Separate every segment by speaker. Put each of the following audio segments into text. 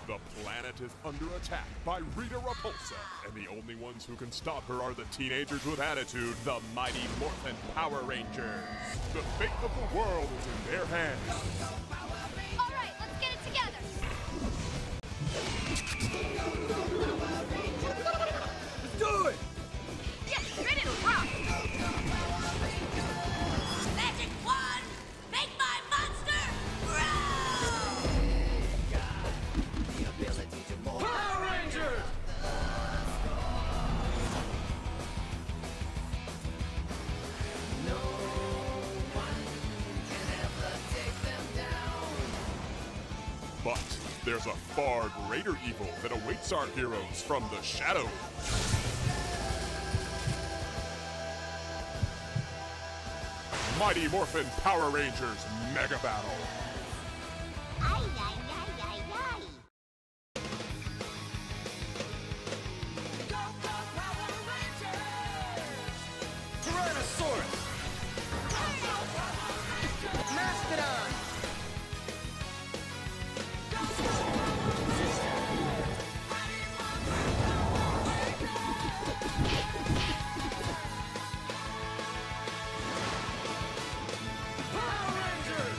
Speaker 1: The planet is under attack by Rita Repulsa, and the only ones who can stop her are the teenagers with attitude, the mighty Morphin Power Rangers. The fate of the world is in their hands.
Speaker 2: All right, let's get it together.
Speaker 3: Let's do it!
Speaker 2: Yeah, ready to rock. Magic wand, make my monster grow!
Speaker 3: Power Rangers!
Speaker 1: But there's a far greater evil that awaits our heroes from the shadows. Mighty Morphin Power Rangers Mega Battle.
Speaker 2: Ay, ay, ay, ay, ay.
Speaker 3: Go, go, Power Rangers! Tyrannosaurus! Go, go, Power Rangers! Mastodon! Go, go, Power Rangers! Mighty Morphin Power Rangers!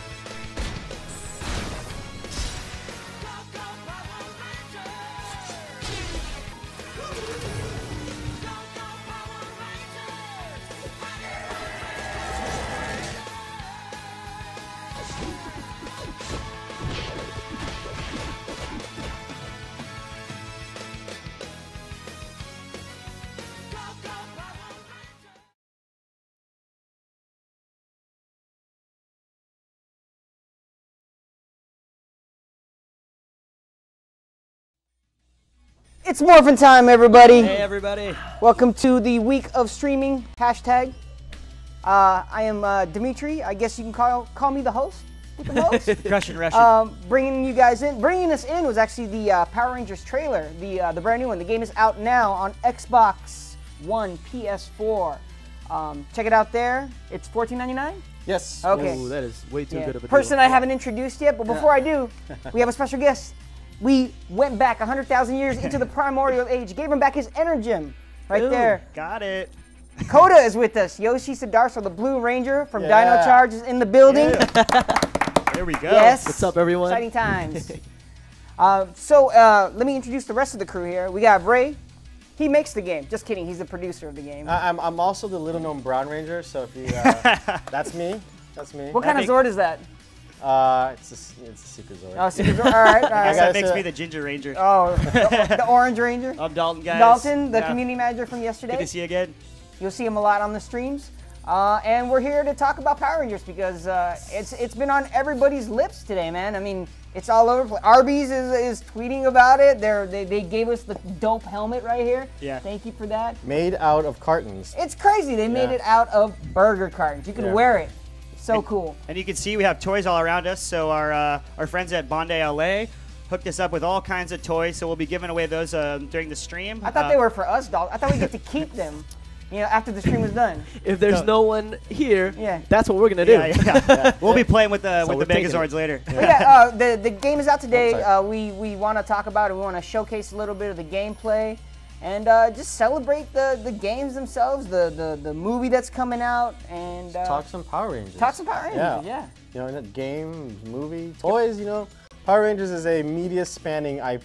Speaker 3: Go, go, Power Rangers! Go, go, Power Rangers! Go, go, Power Rangers!
Speaker 4: It's Morphin time, everybody.
Speaker 5: Hey, everybody.
Speaker 4: Welcome to the week of streaming hashtag. I am Dimitri. I guess you can call me the host. With the most.
Speaker 5: Crushing Russian.
Speaker 4: Bringing you guys in. Bringing us in was actually the Power Rangers trailer, the brand new one. The game is out now on Xbox One, PS4. Check it out there. It's $14.99.
Speaker 6: Yes.
Speaker 4: Okay.
Speaker 5: Ooh, that is way too
Speaker 4: Yeah.
Speaker 5: good of a
Speaker 4: Person
Speaker 5: deal.
Speaker 4: I haven't introduced yet, but before I do, we have a special guest. We went back 100,000 years into the primordial age, gave him back his Energem right
Speaker 5: Ooh,
Speaker 4: there.
Speaker 5: Got it.
Speaker 4: Coda is with us. Yoshi Sudarso, the Blue Ranger from Dino
Speaker 6: Yeah.
Speaker 4: Charge, is in the building.
Speaker 5: There we go.
Speaker 4: Yes.
Speaker 5: What's up, everyone?
Speaker 4: Exciting times. Let me introduce the rest of the crew here. We got Ray. He makes the game. Just kidding. He's the producer of the game.
Speaker 6: I'm also the little known Brown Ranger, so if you, that's me. That's me.
Speaker 4: What kind of Zord is that?
Speaker 6: It's a secret Zord.
Speaker 4: Oh, Secret Zord. All right. All
Speaker 5: I guess
Speaker 4: right.
Speaker 5: that makes me the Ginger Ranger.
Speaker 4: Oh, the Orange Ranger.
Speaker 5: I'm Dalton, guys.
Speaker 4: Dalton, the
Speaker 5: Yeah.
Speaker 4: community manager from yesterday.
Speaker 5: Good to see you again.
Speaker 4: You'll see him a lot on the streams. And we're here to talk about Power Rangers because it's been on everybody's lips today, man. I mean, it's all over. Arby's is tweeting about it. They gave us the dope helmet right here.
Speaker 5: Yeah.
Speaker 4: Thank you for that.
Speaker 6: Made out of cartons.
Speaker 4: It's crazy. They made
Speaker 6: Yeah.
Speaker 4: it out of burger cartons. You can
Speaker 6: Yeah.
Speaker 4: wear it. So cool.
Speaker 5: And you can see we have toys all around us. So our friends at Bandai LA hooked us up with all kinds of toys. So we'll be giving away those during the stream.
Speaker 4: I thought they were for us, dog. I thought we get to keep them. After the stream was done.
Speaker 7: If there's no one here,
Speaker 4: Yeah.
Speaker 7: that's what we're gonna do.
Speaker 5: Yeah. We'll be playing with the
Speaker 7: we're taking
Speaker 5: Megazords later.
Speaker 4: But yeah, the game is out today.
Speaker 6: sorry.
Speaker 4: We want to talk about it. We want to showcase a little bit of the gameplay and just celebrate the games themselves, the movie that's coming out, and
Speaker 6: Talk some Power Rangers.
Speaker 4: talk some Power Rangers. Yeah.
Speaker 6: You know, in a game, movie, toys. You know, Power Rangers is a media-spanning, IP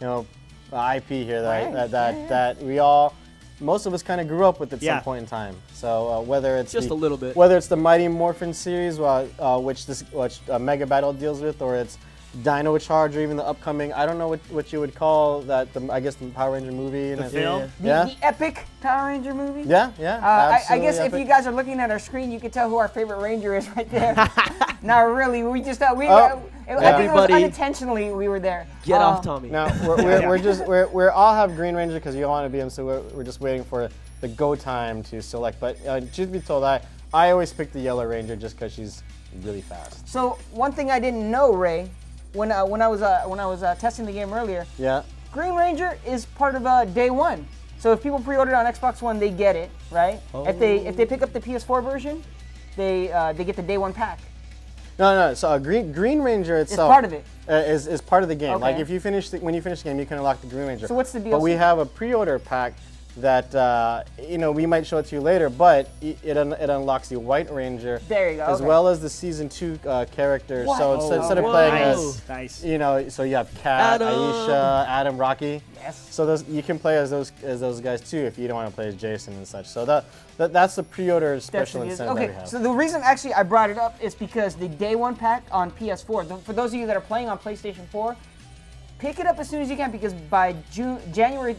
Speaker 6: here
Speaker 4: Right.
Speaker 6: that we all. Most of us kind of grew up with at
Speaker 5: Yeah.
Speaker 6: some point in time. So whether it's
Speaker 7: Just a little bit.
Speaker 6: whether it's the Mighty Morphin series, which Mega Battle deals with, or it's Dino Charge, or even the upcoming, I don't know what you would call that. I guess the Power Ranger movie.
Speaker 5: The film?
Speaker 6: Yeah.
Speaker 4: The epic Power Ranger movie.
Speaker 6: Yeah.
Speaker 4: I
Speaker 6: absolutely
Speaker 4: guess if
Speaker 6: epic.
Speaker 4: you guys are looking at our screen, you can tell who our favorite Ranger is right there. Not really. We just I think it was
Speaker 7: Everybody-
Speaker 4: unintentionally we were there.
Speaker 7: Get off, Tommy.
Speaker 6: Now we're all have Green Ranger because you all want to be him, so we're just waiting for the go time to select. But truth be told, I always pick the Yellow Ranger just because she's really fast.
Speaker 4: So one thing I didn't know, Ray, when I was testing the game earlier,
Speaker 6: Yeah.
Speaker 4: Green Ranger is part of Day One. So if people pre-order on Xbox One, they get it, right? If they pick up the PS4 version, they get the Day One pack.
Speaker 6: No. So Green Ranger
Speaker 4: It's
Speaker 6: itself
Speaker 4: part of it.
Speaker 6: Is part of the game.
Speaker 4: Okay.
Speaker 6: Like if you when you finish the game, you can unlock the Green Ranger.
Speaker 4: So what's the
Speaker 6: But we
Speaker 4: DLC?
Speaker 6: have a pre-order pack that we might show it to you later, but it unlocks the White Ranger.
Speaker 4: There you go,
Speaker 6: As
Speaker 4: okay.
Speaker 6: well as the season 2 characters.
Speaker 4: What?
Speaker 6: So instead of playing as
Speaker 5: Nice.
Speaker 6: so you have Kat,
Speaker 7: Adam.
Speaker 6: Aisha, Adam, Rocky.
Speaker 4: Yes.
Speaker 6: So you can play as those guys too if you don't want to play as Jason and such. So that's the pre-order special
Speaker 4: That's
Speaker 6: incentive
Speaker 4: okay,
Speaker 6: that we have.
Speaker 4: so the reason actually I brought it up is because the day one pack on PS4, for those of you that are playing on PlayStation 4, pick it up as soon as you can because by January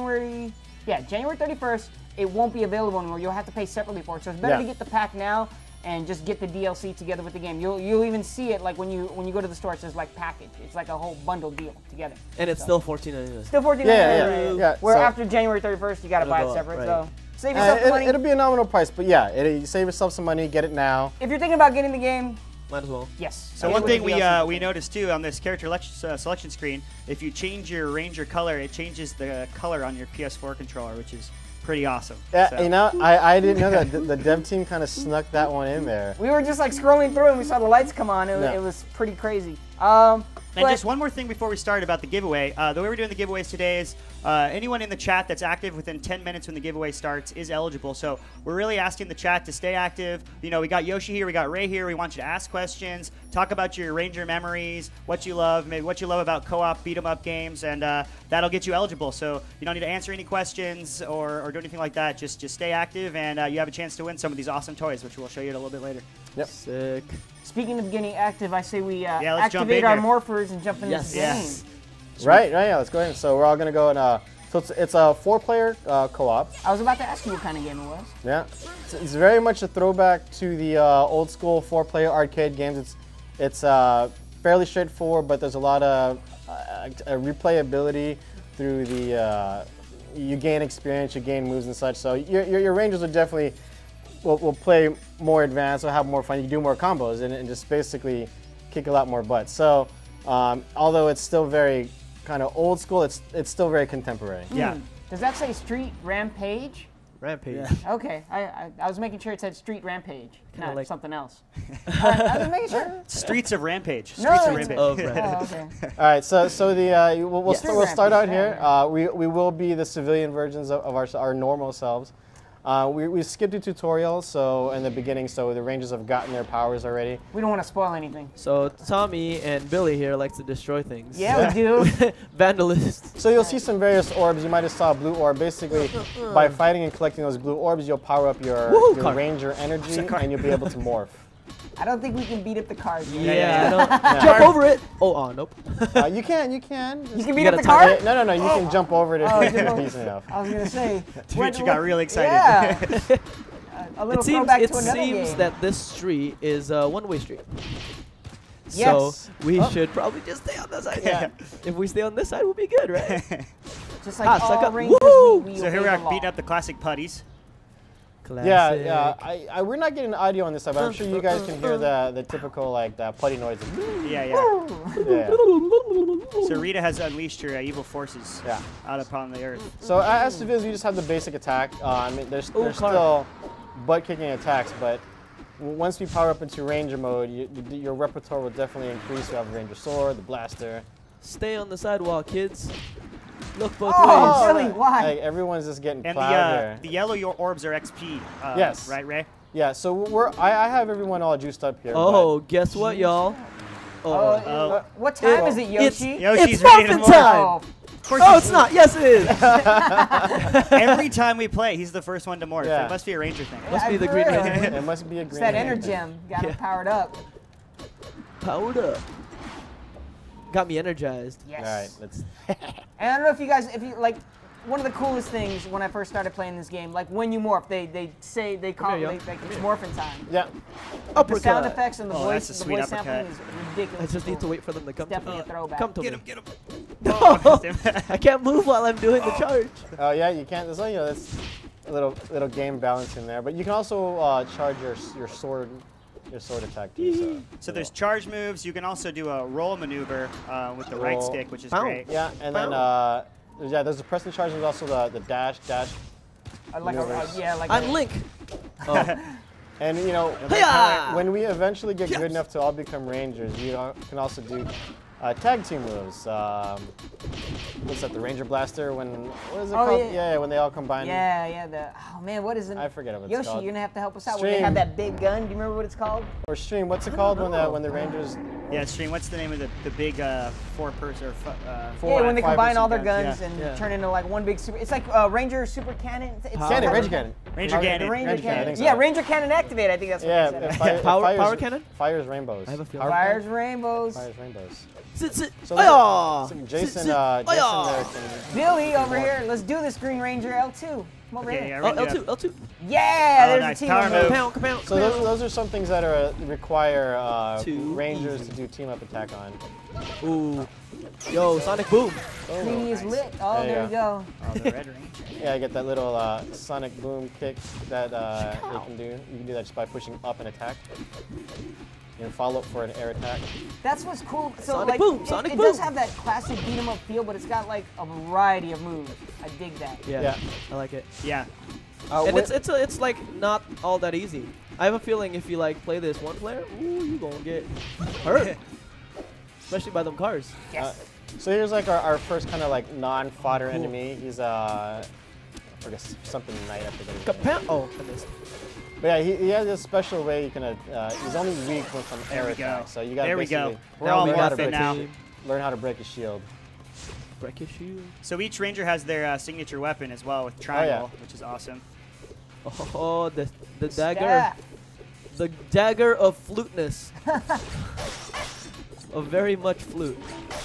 Speaker 4: 31st, it won't be available anymore. You'll have to pay separately for it. So it's better
Speaker 6: Yeah.
Speaker 4: to get the pack now and just get the DLC together with the game. You'll even see it like when you go to the store. It says like package. It's like a whole bundle deal together.
Speaker 7: And it's still $14.99.
Speaker 4: Still $14.
Speaker 6: Yeah.
Speaker 4: Where
Speaker 6: So-
Speaker 4: after January 31st, you gotta buy it
Speaker 7: go up,
Speaker 4: separate.
Speaker 7: right.
Speaker 4: So save yourself the money.
Speaker 6: It'll be a nominal price, but yeah, you save yourself some money, get it now.
Speaker 4: If you're thinking about getting the game,
Speaker 7: Might as well.
Speaker 4: yes.
Speaker 5: So
Speaker 4: Get
Speaker 5: one
Speaker 4: it with
Speaker 5: thing
Speaker 4: the
Speaker 5: we
Speaker 4: DLC.
Speaker 5: we noticed too on this character selection screen, if you change your Ranger color, it changes the color on your PS4 controller, which is pretty awesome.
Speaker 6: Yeah,
Speaker 5: So-
Speaker 6: I didn't know that. The dev team kind of snuck that one in there.
Speaker 4: We were just like scrolling through and we saw the lights come on.
Speaker 6: Yeah.
Speaker 4: It was pretty crazy.
Speaker 5: And
Speaker 4: But-
Speaker 5: just one more thing before we start about the giveaway. The way we're doing the giveaways today is anyone in the chat that's active within 10 minutes when the giveaway starts is eligible. So we're really asking the chat to stay active. You know, we got Yoshi here, we got Ray here. We want you to ask questions, talk about your Ranger memories, what you love, maybe what you love about co-op beat 'em up games, and that'll get you eligible. So you don't need to answer any questions or do anything like that. Just stay active, and you have a chance to win some of these awesome toys, which we'll show you a little bit later.
Speaker 6: Yep.
Speaker 7: Sick.
Speaker 4: Speaking of getting active, I say we
Speaker 5: let's jump
Speaker 4: activate
Speaker 5: in
Speaker 4: our
Speaker 5: here.
Speaker 4: morphers and jump in
Speaker 7: Yes.
Speaker 4: this game.
Speaker 5: Yes.
Speaker 6: Right. Yeah. Let's go ahead. So we're all gonna go and so it's a 4-player co-op.
Speaker 4: I was about to ask you what kind of game it was.
Speaker 6: Yeah. It's very much a throwback to the old school 4-player arcade games. It's fairly straightforward, but there's a lot of replayability through the you gain experience, you gain moves and such. So your Rangers are definitely will play more advanced, will have more fun. You can do more combos and just basically kick a lot more butt. So although it's still very kind of old school, it's still very contemporary.
Speaker 5: Yeah.
Speaker 4: Does that say Street Rampage?
Speaker 7: Rampage.
Speaker 4: Okay, I was making sure it said Street Rampage, not
Speaker 7: like-
Speaker 4: something else. I was making sure.
Speaker 5: Streets of Rampage.
Speaker 4: No,
Speaker 5: Streets of
Speaker 4: it's-
Speaker 5: Rampage.
Speaker 7: Oh, right.
Speaker 4: Oh, okay.
Speaker 6: All right, so we'll
Speaker 7: Yes.
Speaker 6: we'll start out here.
Speaker 4: Rampage,
Speaker 6: We will be the civilian versions of our normal selves. We skipped the tutorial, so in the beginning, so the Rangers have gotten their powers already.
Speaker 4: We don't want to spoil anything.
Speaker 7: So Tommy and Billy here likes to destroy things.
Speaker 4: Yeah, we do.
Speaker 7: Vandalist.
Speaker 6: So you'll see some various orbs. You might have saw a blue orb. Basically, by fighting and collecting those blue orbs, you'll power up your
Speaker 7: Car.
Speaker 6: Ranger energy, and you'll be able to morph.
Speaker 4: I don't think we can beat up the cars. yet.
Speaker 7: Yeah, I don't. Jump over it. Oh, nope.
Speaker 6: You can.
Speaker 4: You can
Speaker 7: You
Speaker 4: beat up
Speaker 7: gotta
Speaker 4: the
Speaker 7: touch
Speaker 4: car?
Speaker 6: No. You can jump over it if
Speaker 4: Oh,
Speaker 6: you're
Speaker 4: jump over.
Speaker 6: decent enough.
Speaker 4: I was gonna say.
Speaker 5: Dude, you got really excited.
Speaker 4: Yeah. A little
Speaker 7: It seems
Speaker 4: throwback to another
Speaker 7: seems
Speaker 4: game.
Speaker 7: that this street is a one-way street.
Speaker 4: Yes.
Speaker 7: So we should probably just stay on this side.
Speaker 6: Yeah.
Speaker 7: If we stay on this side, we'll be good, right?
Speaker 4: Just like
Speaker 7: suck
Speaker 4: all
Speaker 7: up.
Speaker 4: Rangers,
Speaker 7: Woo!
Speaker 4: we
Speaker 5: So here we
Speaker 4: obey
Speaker 5: are
Speaker 4: the law.
Speaker 5: beating up the classic putties.
Speaker 7: Classic.
Speaker 6: Yeah. We're not getting audio on this side, but I'm sure you guys can hear the typical like the putty noises.
Speaker 5: Yeah.
Speaker 6: Yeah.
Speaker 5: So Rita has unleashed her evil forces
Speaker 6: Yeah.
Speaker 5: out upon the earth.
Speaker 6: So as civilians, we just have the basic attack. I mean, there's
Speaker 7: car.
Speaker 6: still butt-kicking attacks, but once we power up into Ranger mode, your repertoire will definitely increase. You have the Ranger sword, the blaster.
Speaker 7: Stay on the sidewalk, kids. Look both
Speaker 4: Oh,
Speaker 7: ways.
Speaker 4: really? Why?
Speaker 6: Like, everyone's just getting
Speaker 5: And
Speaker 6: plowed here.
Speaker 5: the yellow orbs are XP.
Speaker 6: Yes.
Speaker 5: Right, Ray?
Speaker 6: Yeah, so I have everyone all juiced up here.
Speaker 7: Oh, guess what, y'all?
Speaker 4: Oh,
Speaker 7: Oh,
Speaker 4: what time
Speaker 7: It-
Speaker 4: is it, Yoshi?
Speaker 5: Yoshi's
Speaker 7: it's
Speaker 5: ready to
Speaker 7: Morphin
Speaker 5: morph.
Speaker 7: time.
Speaker 4: Oh,
Speaker 5: Of course,
Speaker 7: Oh, it's not. Yes, it is.
Speaker 5: every time we play, he's the first one to morph.
Speaker 6: Yeah.
Speaker 5: It must be a Ranger thing.
Speaker 7: Must be the
Speaker 4: for
Speaker 7: Green
Speaker 4: real.
Speaker 7: Ranger.
Speaker 6: It must be a
Speaker 4: It's
Speaker 6: green.
Speaker 4: that
Speaker 6: Ranger.
Speaker 4: energem. Got him
Speaker 7: Yeah.
Speaker 4: powered up.
Speaker 7: Powered up. Got me energized.
Speaker 4: Yes.
Speaker 6: All right, let's.
Speaker 4: And I don't know if you like, one of the coolest things when I first started playing this game, like when you morph, they call
Speaker 7: here, yo.
Speaker 4: it like it's morphin time.
Speaker 6: Yeah.
Speaker 4: The sound
Speaker 7: Uppercut.
Speaker 4: effects and the
Speaker 5: Oh,
Speaker 4: voice,
Speaker 5: that's a
Speaker 4: the
Speaker 5: sweet
Speaker 4: voice sampling
Speaker 5: uppercut.
Speaker 4: is ridiculous.
Speaker 7: I just need to wait for them to come
Speaker 4: Definitely a
Speaker 7: to me.
Speaker 4: throwback.
Speaker 7: Come to me.
Speaker 5: Get him.
Speaker 7: No, I can't move while I'm doing the charge.
Speaker 6: Oh yeah, you can't. There's that's a little game balance in there, but you can also charge your sword attack too.
Speaker 5: So there's charge moves. You can also do a roll maneuver with the right
Speaker 6: Roll.
Speaker 5: stick, which is
Speaker 7: Bow.
Speaker 5: great.
Speaker 6: Yeah, and then there's the press and charge. There's also the dash.
Speaker 4: Like
Speaker 6: maneuvers.
Speaker 4: yeah, like
Speaker 7: I'm Link. Oh,
Speaker 6: And you know,
Speaker 7: Hiya!
Speaker 6: when we eventually get good enough to all become Rangers, you can also do tag team moves. What's that? The Ranger Blaster? What is it called? Yeah, when they all combine.
Speaker 4: Yeah. Oh man, what is it?
Speaker 6: I forget what it's
Speaker 4: Yoshi,
Speaker 6: called.
Speaker 4: you're gonna have to help us out. When they have that big gun. Do you remember what it's called?
Speaker 6: Or Stream. What's it called when the Rangers?
Speaker 5: Yeah, Stream. What's the name of the big four-person or
Speaker 4: Yeah, when they combine all their
Speaker 5: guns,
Speaker 4: guns
Speaker 5: yeah.
Speaker 4: and turn into like one big super. It's like Ranger Super Cannon. It's
Speaker 6: Ranger Cannon.
Speaker 5: Ranger Cannon.
Speaker 4: Ranger Cannon.
Speaker 6: I think so.
Speaker 4: Yeah, Ranger Cannon activate. I think that's what
Speaker 6: Yeah,
Speaker 4: it said.
Speaker 7: Power cannon?
Speaker 6: Fires rainbows.
Speaker 7: I have a feeling.
Speaker 4: Fires rainbows.
Speaker 6: Fires rainbows.
Speaker 7: Sit.
Speaker 6: So
Speaker 7: Aya!
Speaker 6: Jason,
Speaker 7: Aya!
Speaker 6: there can.
Speaker 4: Billy over here. Let's do this Green Ranger L2. Come over
Speaker 5: Okay,
Speaker 4: here.
Speaker 5: yeah,
Speaker 7: Oh, L2.
Speaker 4: Yeah,
Speaker 5: Oh,
Speaker 4: there's
Speaker 5: nice.
Speaker 4: a team
Speaker 5: Power
Speaker 4: up
Speaker 5: move.
Speaker 4: there.
Speaker 7: Kapow.
Speaker 6: So those are some things that are require
Speaker 7: Too
Speaker 6: Rangers
Speaker 7: easy.
Speaker 6: to do team up attack on.
Speaker 7: Ooh. Yo, Sonic Boom.
Speaker 4: Greeny is lit. Oh,
Speaker 6: There you
Speaker 4: there we go.
Speaker 5: Oh, the Red Ranger.
Speaker 6: Yeah, I get that little sonic boom kick that you can do. You can do that just by pushing up and attack. You can follow up for an air attack.
Speaker 4: That's what's cool. So
Speaker 7: Sonic
Speaker 4: like,
Speaker 7: boom, Sonic
Speaker 4: it
Speaker 7: boom.
Speaker 4: does have that classic beat 'em up feel, but it's got like a variety of moves. I dig that.
Speaker 7: Yeah. I like it.
Speaker 5: Yeah.
Speaker 7: And it's like not all that easy. I have a feeling if you like play this one player, ooh, you gonna get hurt. Especially by them cars.
Speaker 4: Yes.
Speaker 6: So here's like our first kind of like non-fodder enemy. He's I forget something knight. I forget his name.
Speaker 7: Kapow. Oh, I missed.
Speaker 6: But yeah, he has this special way you can. He's only weak when from air
Speaker 5: There we go.
Speaker 6: attack. So you got
Speaker 5: There we go.
Speaker 6: basically
Speaker 5: We're all
Speaker 7: we got
Speaker 5: Morphin
Speaker 7: a
Speaker 5: now.
Speaker 7: team.
Speaker 6: learn how to break his shield.
Speaker 7: Break your shield.
Speaker 5: So each Ranger has their signature weapon as well with triangle, which is awesome.
Speaker 7: Oh, the dagger.
Speaker 4: Staff.
Speaker 7: The dagger of fluteness. Of very much flute.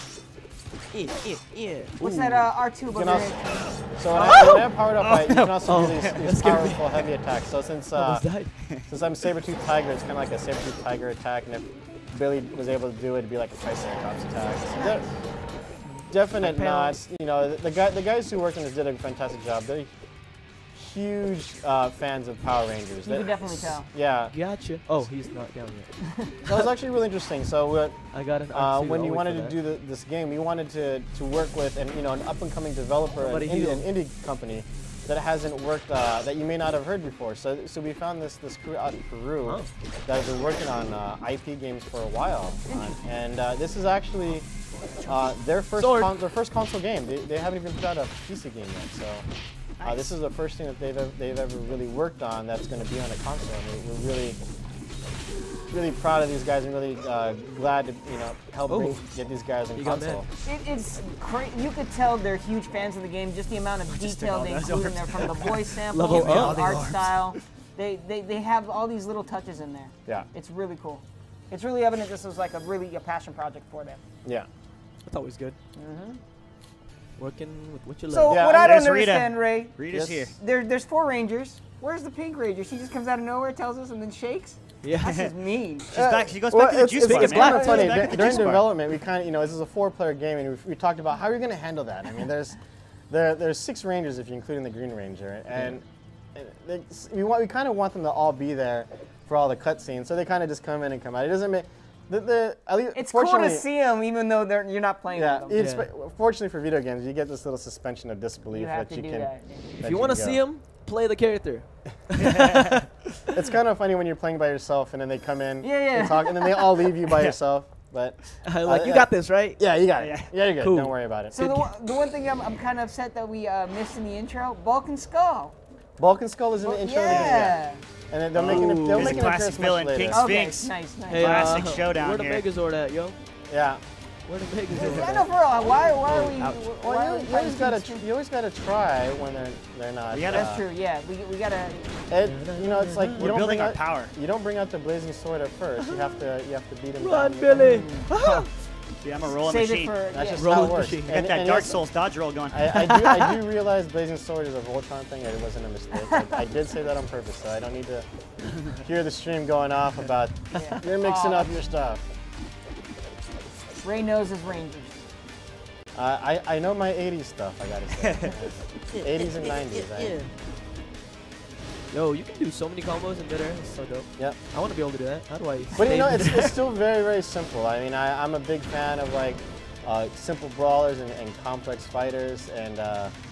Speaker 4: What's that R2
Speaker 6: You
Speaker 4: over
Speaker 6: can
Speaker 4: here?
Speaker 6: also, so when I'm powered up, you can also do these powerful heavy attacks. So since
Speaker 7: Almost died.
Speaker 6: since I'm Saber-Tooth Tiger, it's kind of like a Saber-Tooth Tiger attack, and if Billy was able to do it, it'd be like a Triceratops attack. So definite nods. You know, the guys who worked on this did a fantastic job. They're huge fans of Power Rangers.
Speaker 4: You can definitely tell.
Speaker 6: Yeah,
Speaker 7: Gotcha. Oh, he's not down yet.
Speaker 6: that was actually really interesting. So
Speaker 7: I got an R2.
Speaker 6: when you
Speaker 7: I'll wait
Speaker 6: wanted
Speaker 7: for
Speaker 6: to
Speaker 7: that.
Speaker 6: do this game, you wanted to work with an up-and-coming developer, an
Speaker 7: Nobody healed.
Speaker 6: indie company that hasn't worked, that you may not have heard before. So we found this crew out in Peru that has been working on IP games for a while, and this is actually their first console game. They haven't even put out a PC game yet. So this is the first thing that they've ever really worked on that's going to be on a console. And we're really proud of these guys and really glad to help get these guys on
Speaker 7: You got
Speaker 6: console.
Speaker 4: It's crazy. You could tell they're huge fans of the game. Just the amount of detail they include in there, from the voice samples,
Speaker 7: Level
Speaker 4: the
Speaker 7: up.
Speaker 4: art style. They have all these little touches in there.
Speaker 6: Yeah.
Speaker 4: It's really cool. It's really evident this was like a passion project for them.
Speaker 6: Yeah.
Speaker 7: That's always good. Working with what you love.
Speaker 4: So
Speaker 6: Yeah,
Speaker 4: what I
Speaker 5: and
Speaker 4: don't
Speaker 5: there's Rita.
Speaker 4: understand, Ray,
Speaker 5: Rita's
Speaker 6: Yes.
Speaker 5: here.
Speaker 4: there's 4 Rangers. Where's the pink Ranger? She just comes out of nowhere, tells us, and then shakes.
Speaker 7: Yeah.
Speaker 4: That's just mean.
Speaker 5: She's back. She goes back to the juice bar,
Speaker 6: It's
Speaker 5: man.
Speaker 6: kind of
Speaker 5: She goes
Speaker 6: funny.
Speaker 5: back to the
Speaker 6: During
Speaker 5: juice bar.
Speaker 6: development, we kind of, this is a 4-player game, and we talked about how are you going to handle that. I mean, there's 6 Rangers if you include in the Green Ranger, and we kind of want them to all be there for all the cutscenes, so they kind of just come in and come out. It doesn't make at least
Speaker 4: It's cool to
Speaker 6: fortunately-
Speaker 4: see them, even though you're not playing
Speaker 6: Yeah,
Speaker 4: with them.
Speaker 6: fortunately for video games, you get this little suspension of disbelief
Speaker 4: You have
Speaker 6: that
Speaker 4: to
Speaker 6: you
Speaker 4: do
Speaker 6: can.
Speaker 4: that.
Speaker 7: If you want to see him, play the character.
Speaker 6: It's kind of funny when you're playing by yourself and then they come in
Speaker 4: Yeah.
Speaker 6: and talk, and then they all leave you by yourself. But
Speaker 7: Like, you got this, right?
Speaker 6: yeah, you got it.
Speaker 5: Yeah.
Speaker 6: Yeah, you're good.
Speaker 7: Cool.
Speaker 6: Don't worry about it.
Speaker 4: So the one thing I'm kind of upset that we missed in the intro, Bulk and Skull.
Speaker 6: Bulk and Skull is in the intro.
Speaker 4: Yeah.
Speaker 6: And then they'll make an
Speaker 5: There's a
Speaker 6: appearance
Speaker 5: classic
Speaker 6: much
Speaker 5: villain,
Speaker 6: later.
Speaker 5: Pink
Speaker 4: Okay,
Speaker 5: Sphinx.
Speaker 4: nice.
Speaker 7: Hey,
Speaker 5: Classic showdown
Speaker 7: Where the
Speaker 5: here.
Speaker 7: Megazord at, yo?
Speaker 6: Yeah.
Speaker 7: Where the Megazord
Speaker 4: Yeah,
Speaker 7: at?
Speaker 4: no, for real. Why are we?
Speaker 7: Ouch.
Speaker 4: Why are we
Speaker 6: You always
Speaker 4: fighting
Speaker 6: gotta
Speaker 4: Pink
Speaker 6: you always gotta try when they're not.
Speaker 5: We gotta-
Speaker 4: That's true. Yeah, we gotta.
Speaker 6: It's like you
Speaker 5: We're
Speaker 6: don't
Speaker 5: building
Speaker 6: bring
Speaker 5: our
Speaker 6: out,
Speaker 5: power.
Speaker 6: You don't bring out the blazing sword at first. You have to beat him
Speaker 7: Run,
Speaker 6: down.
Speaker 7: Billy!
Speaker 5: Yeah, I'm a rolling
Speaker 4: Save it
Speaker 5: machine.
Speaker 4: for.
Speaker 6: That's
Speaker 4: Yeah.
Speaker 6: just
Speaker 7: Roll
Speaker 6: how it
Speaker 7: the
Speaker 6: works.
Speaker 7: machine.
Speaker 5: Get that
Speaker 6: and
Speaker 5: Dark
Speaker 6: yes,
Speaker 5: Souls dodge roll going.
Speaker 6: I do realize Blazing Sword is a Voltron thing. It wasn't a mistake. I did say that on purpose, so I don't need to hear the stream going off about you're mixing up your stuff.
Speaker 4: Ray knows his Rangers.
Speaker 6: I know my 80s stuff, I gotta say. 80s and 90s.
Speaker 7: Yo, you can do so many combos in midair. It's so dope.
Speaker 6: Yep.
Speaker 7: I want to be able to do that. How do I?
Speaker 6: But
Speaker 7: stay
Speaker 6: it's still very, very simple. I mean, I'm a big fan of like simple brawlers and complex fighters, and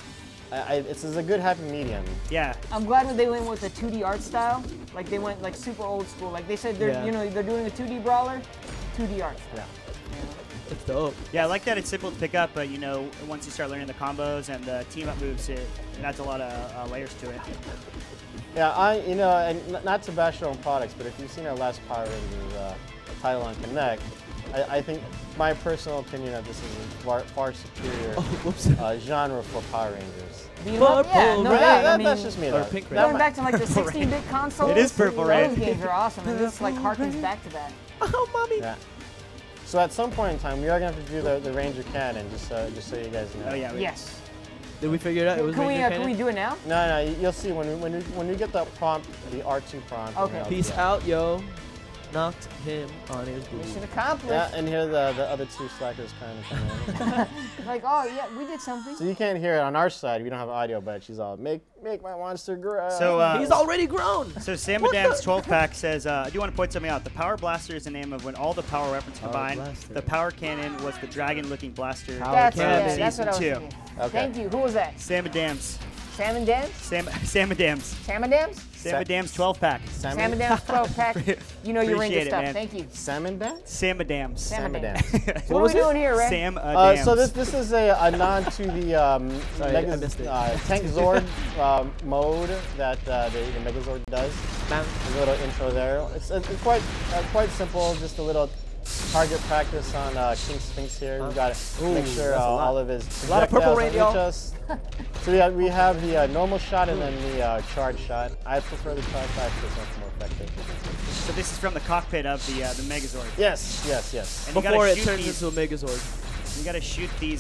Speaker 6: it's a good happy medium.
Speaker 5: Yeah.
Speaker 4: I'm glad that they went with the 2D art style. Like they went like super old school. Like they said they're they're doing a 2D brawler, 2D art.
Speaker 6: Yeah.
Speaker 7: It's dope.
Speaker 5: Yeah, I like that it's simple to pick up, but once you start learning the combos and the team up moves, it adds a lot of layers to it.
Speaker 6: Yeah, and not to bash your own products, but if you've seen our last Power Rangers title on Connect, I think my personal opinion that this is a far superior genre for Power Rangers. That's just me.
Speaker 7: Or
Speaker 6: Though.
Speaker 7: Pink
Speaker 4: Going
Speaker 7: Rain.
Speaker 4: back to like the 16-bit consoles.
Speaker 5: It is Purple Rain.
Speaker 4: Those games are awesome, and this like harkens back to that.
Speaker 7: Oh, mommy.
Speaker 6: Yeah. So at some point in time, we are gonna have to do the Ranger canon, just so you guys know.
Speaker 5: Oh yeah.
Speaker 4: Yes.
Speaker 7: Did we figure it out? It was
Speaker 4: Can we
Speaker 7: Ranger
Speaker 4: can we
Speaker 7: Cannon?
Speaker 4: do it now?
Speaker 6: No, you'll see when we get the prompt, the R2 prompt.
Speaker 4: Okay.
Speaker 7: Peace out, yo. Knocked him on his
Speaker 4: Mission
Speaker 7: booty.
Speaker 4: accomplished.
Speaker 6: Yeah, and here the other two slackers kind of come in.
Speaker 4: Like, oh yeah, we did something.
Speaker 6: So you can't hear it on our side. We don't have audio, but she's all make my monster grow.
Speaker 5: So
Speaker 7: He's already grown.
Speaker 5: So Sam Madam's 12-pack says, I do want to point something out. The Power Blaster is the name of when all the power weapons combined.
Speaker 7: Blaster.
Speaker 5: The Power Cannon was the dragon-looking blaster.
Speaker 4: That's
Speaker 7: Cannon.
Speaker 4: that's what I was
Speaker 5: Season 2.
Speaker 4: thinking.
Speaker 6: Okay.
Speaker 4: Thank you. Who was that?
Speaker 5: Sam Madam's.
Speaker 4: Salmon Dams?
Speaker 5: Sam Madam's.
Speaker 4: Salmon Dams?
Speaker 5: Sam Madam's 12-pack.
Speaker 4: Salmon Dams 12 pack. You know your Ranger
Speaker 5: Appreciate it,
Speaker 4: stuff.
Speaker 5: man.
Speaker 4: Thank you.
Speaker 6: Salmon dance?
Speaker 5: Sam Madam's.
Speaker 4: Salmon
Speaker 6: Salmon
Speaker 4: Dams.
Speaker 6: dance.
Speaker 4: What are we doing here, Ray?
Speaker 5: Sam Madam's.
Speaker 6: So this is a nod to the
Speaker 7: Sorry, I missed it.
Speaker 6: Tank Zord mode that the Megazord does. There's a little intro there. It's quite simple. Just a little target practice on King Sphinx here. We got to make sure
Speaker 7: that's a lot.
Speaker 6: all of his
Speaker 7: A lot of purple
Speaker 6: projectiles
Speaker 7: rain,
Speaker 6: reach
Speaker 7: y'all.
Speaker 6: us. So we have the normal shot and then the charge shot. I prefer the charge shot because it's much more effective.
Speaker 5: So this is from the cockpit of the Megazord.
Speaker 6: Yes.
Speaker 5: And you
Speaker 7: Before
Speaker 5: gotta
Speaker 7: it
Speaker 5: shoot
Speaker 7: turns
Speaker 5: these,
Speaker 7: into a Megazord.
Speaker 5: you gotta shoot these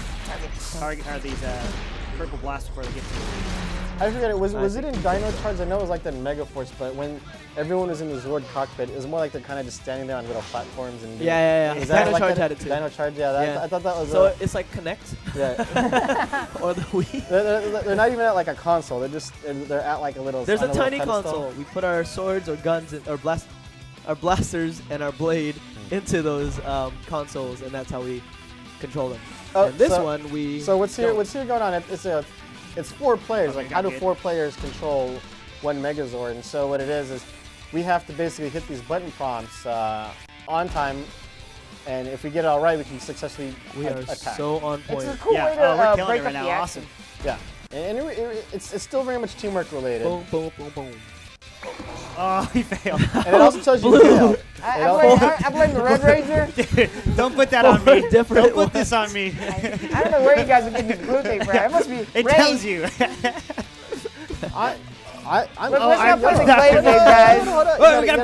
Speaker 5: purple blasts before they get to you.
Speaker 6: I forget, was it in Dino Charge? I know it was like that in Megaforce, but when everyone was in the Zord cockpit, it was more like they're kind of just standing there on little platforms and
Speaker 7: Yeah.
Speaker 6: Is that
Speaker 7: Dino
Speaker 6: like
Speaker 7: Charge
Speaker 6: that?
Speaker 7: had it too.
Speaker 6: Dino Charge, I thought that was.
Speaker 7: So it's like Connect
Speaker 6: yeah.
Speaker 7: or the Wii.
Speaker 6: They're not even at like a console. They're at like a little.
Speaker 7: There's
Speaker 6: on
Speaker 7: a
Speaker 6: little
Speaker 7: tiny
Speaker 6: pedestal.
Speaker 7: console. We put our swords or guns or our blasters and our blade into those consoles, and that's how we control them.
Speaker 6: Oh,
Speaker 7: and this
Speaker 6: so-
Speaker 7: one we.
Speaker 6: So what's here?
Speaker 7: don't.
Speaker 6: What's here going on? It's 4 players.
Speaker 5: Okay,
Speaker 6: Like how do
Speaker 5: good.
Speaker 6: 4 players control one Megazord? And so what it is we have to basically hit these button prompts on time, and if we get it all right, we can successfully
Speaker 7: We are
Speaker 6: attack.
Speaker 7: so on point.
Speaker 4: It's a cool
Speaker 5: Yeah,
Speaker 4: way to
Speaker 5: we're killing
Speaker 4: break
Speaker 5: it right
Speaker 4: up
Speaker 5: now.
Speaker 4: the
Speaker 5: Awesome.
Speaker 4: action.
Speaker 6: Yeah, and it's still very much teamwork related.
Speaker 7: Boom, boom, boom, boom.
Speaker 5: Oh, he failed.
Speaker 6: And it also tells you to fail.
Speaker 4: I blame the Red Ranger.
Speaker 5: Don't put that on me.
Speaker 7: Different
Speaker 5: Don't put this on me.
Speaker 4: I don't know where you guys are getting this blue tape from. It must be
Speaker 5: It
Speaker 4: Ray.
Speaker 5: tells you.
Speaker 6: I'm
Speaker 4: Let's not put the
Speaker 5: not-
Speaker 4: clay tape, guys.
Speaker 5: Oh, we gotta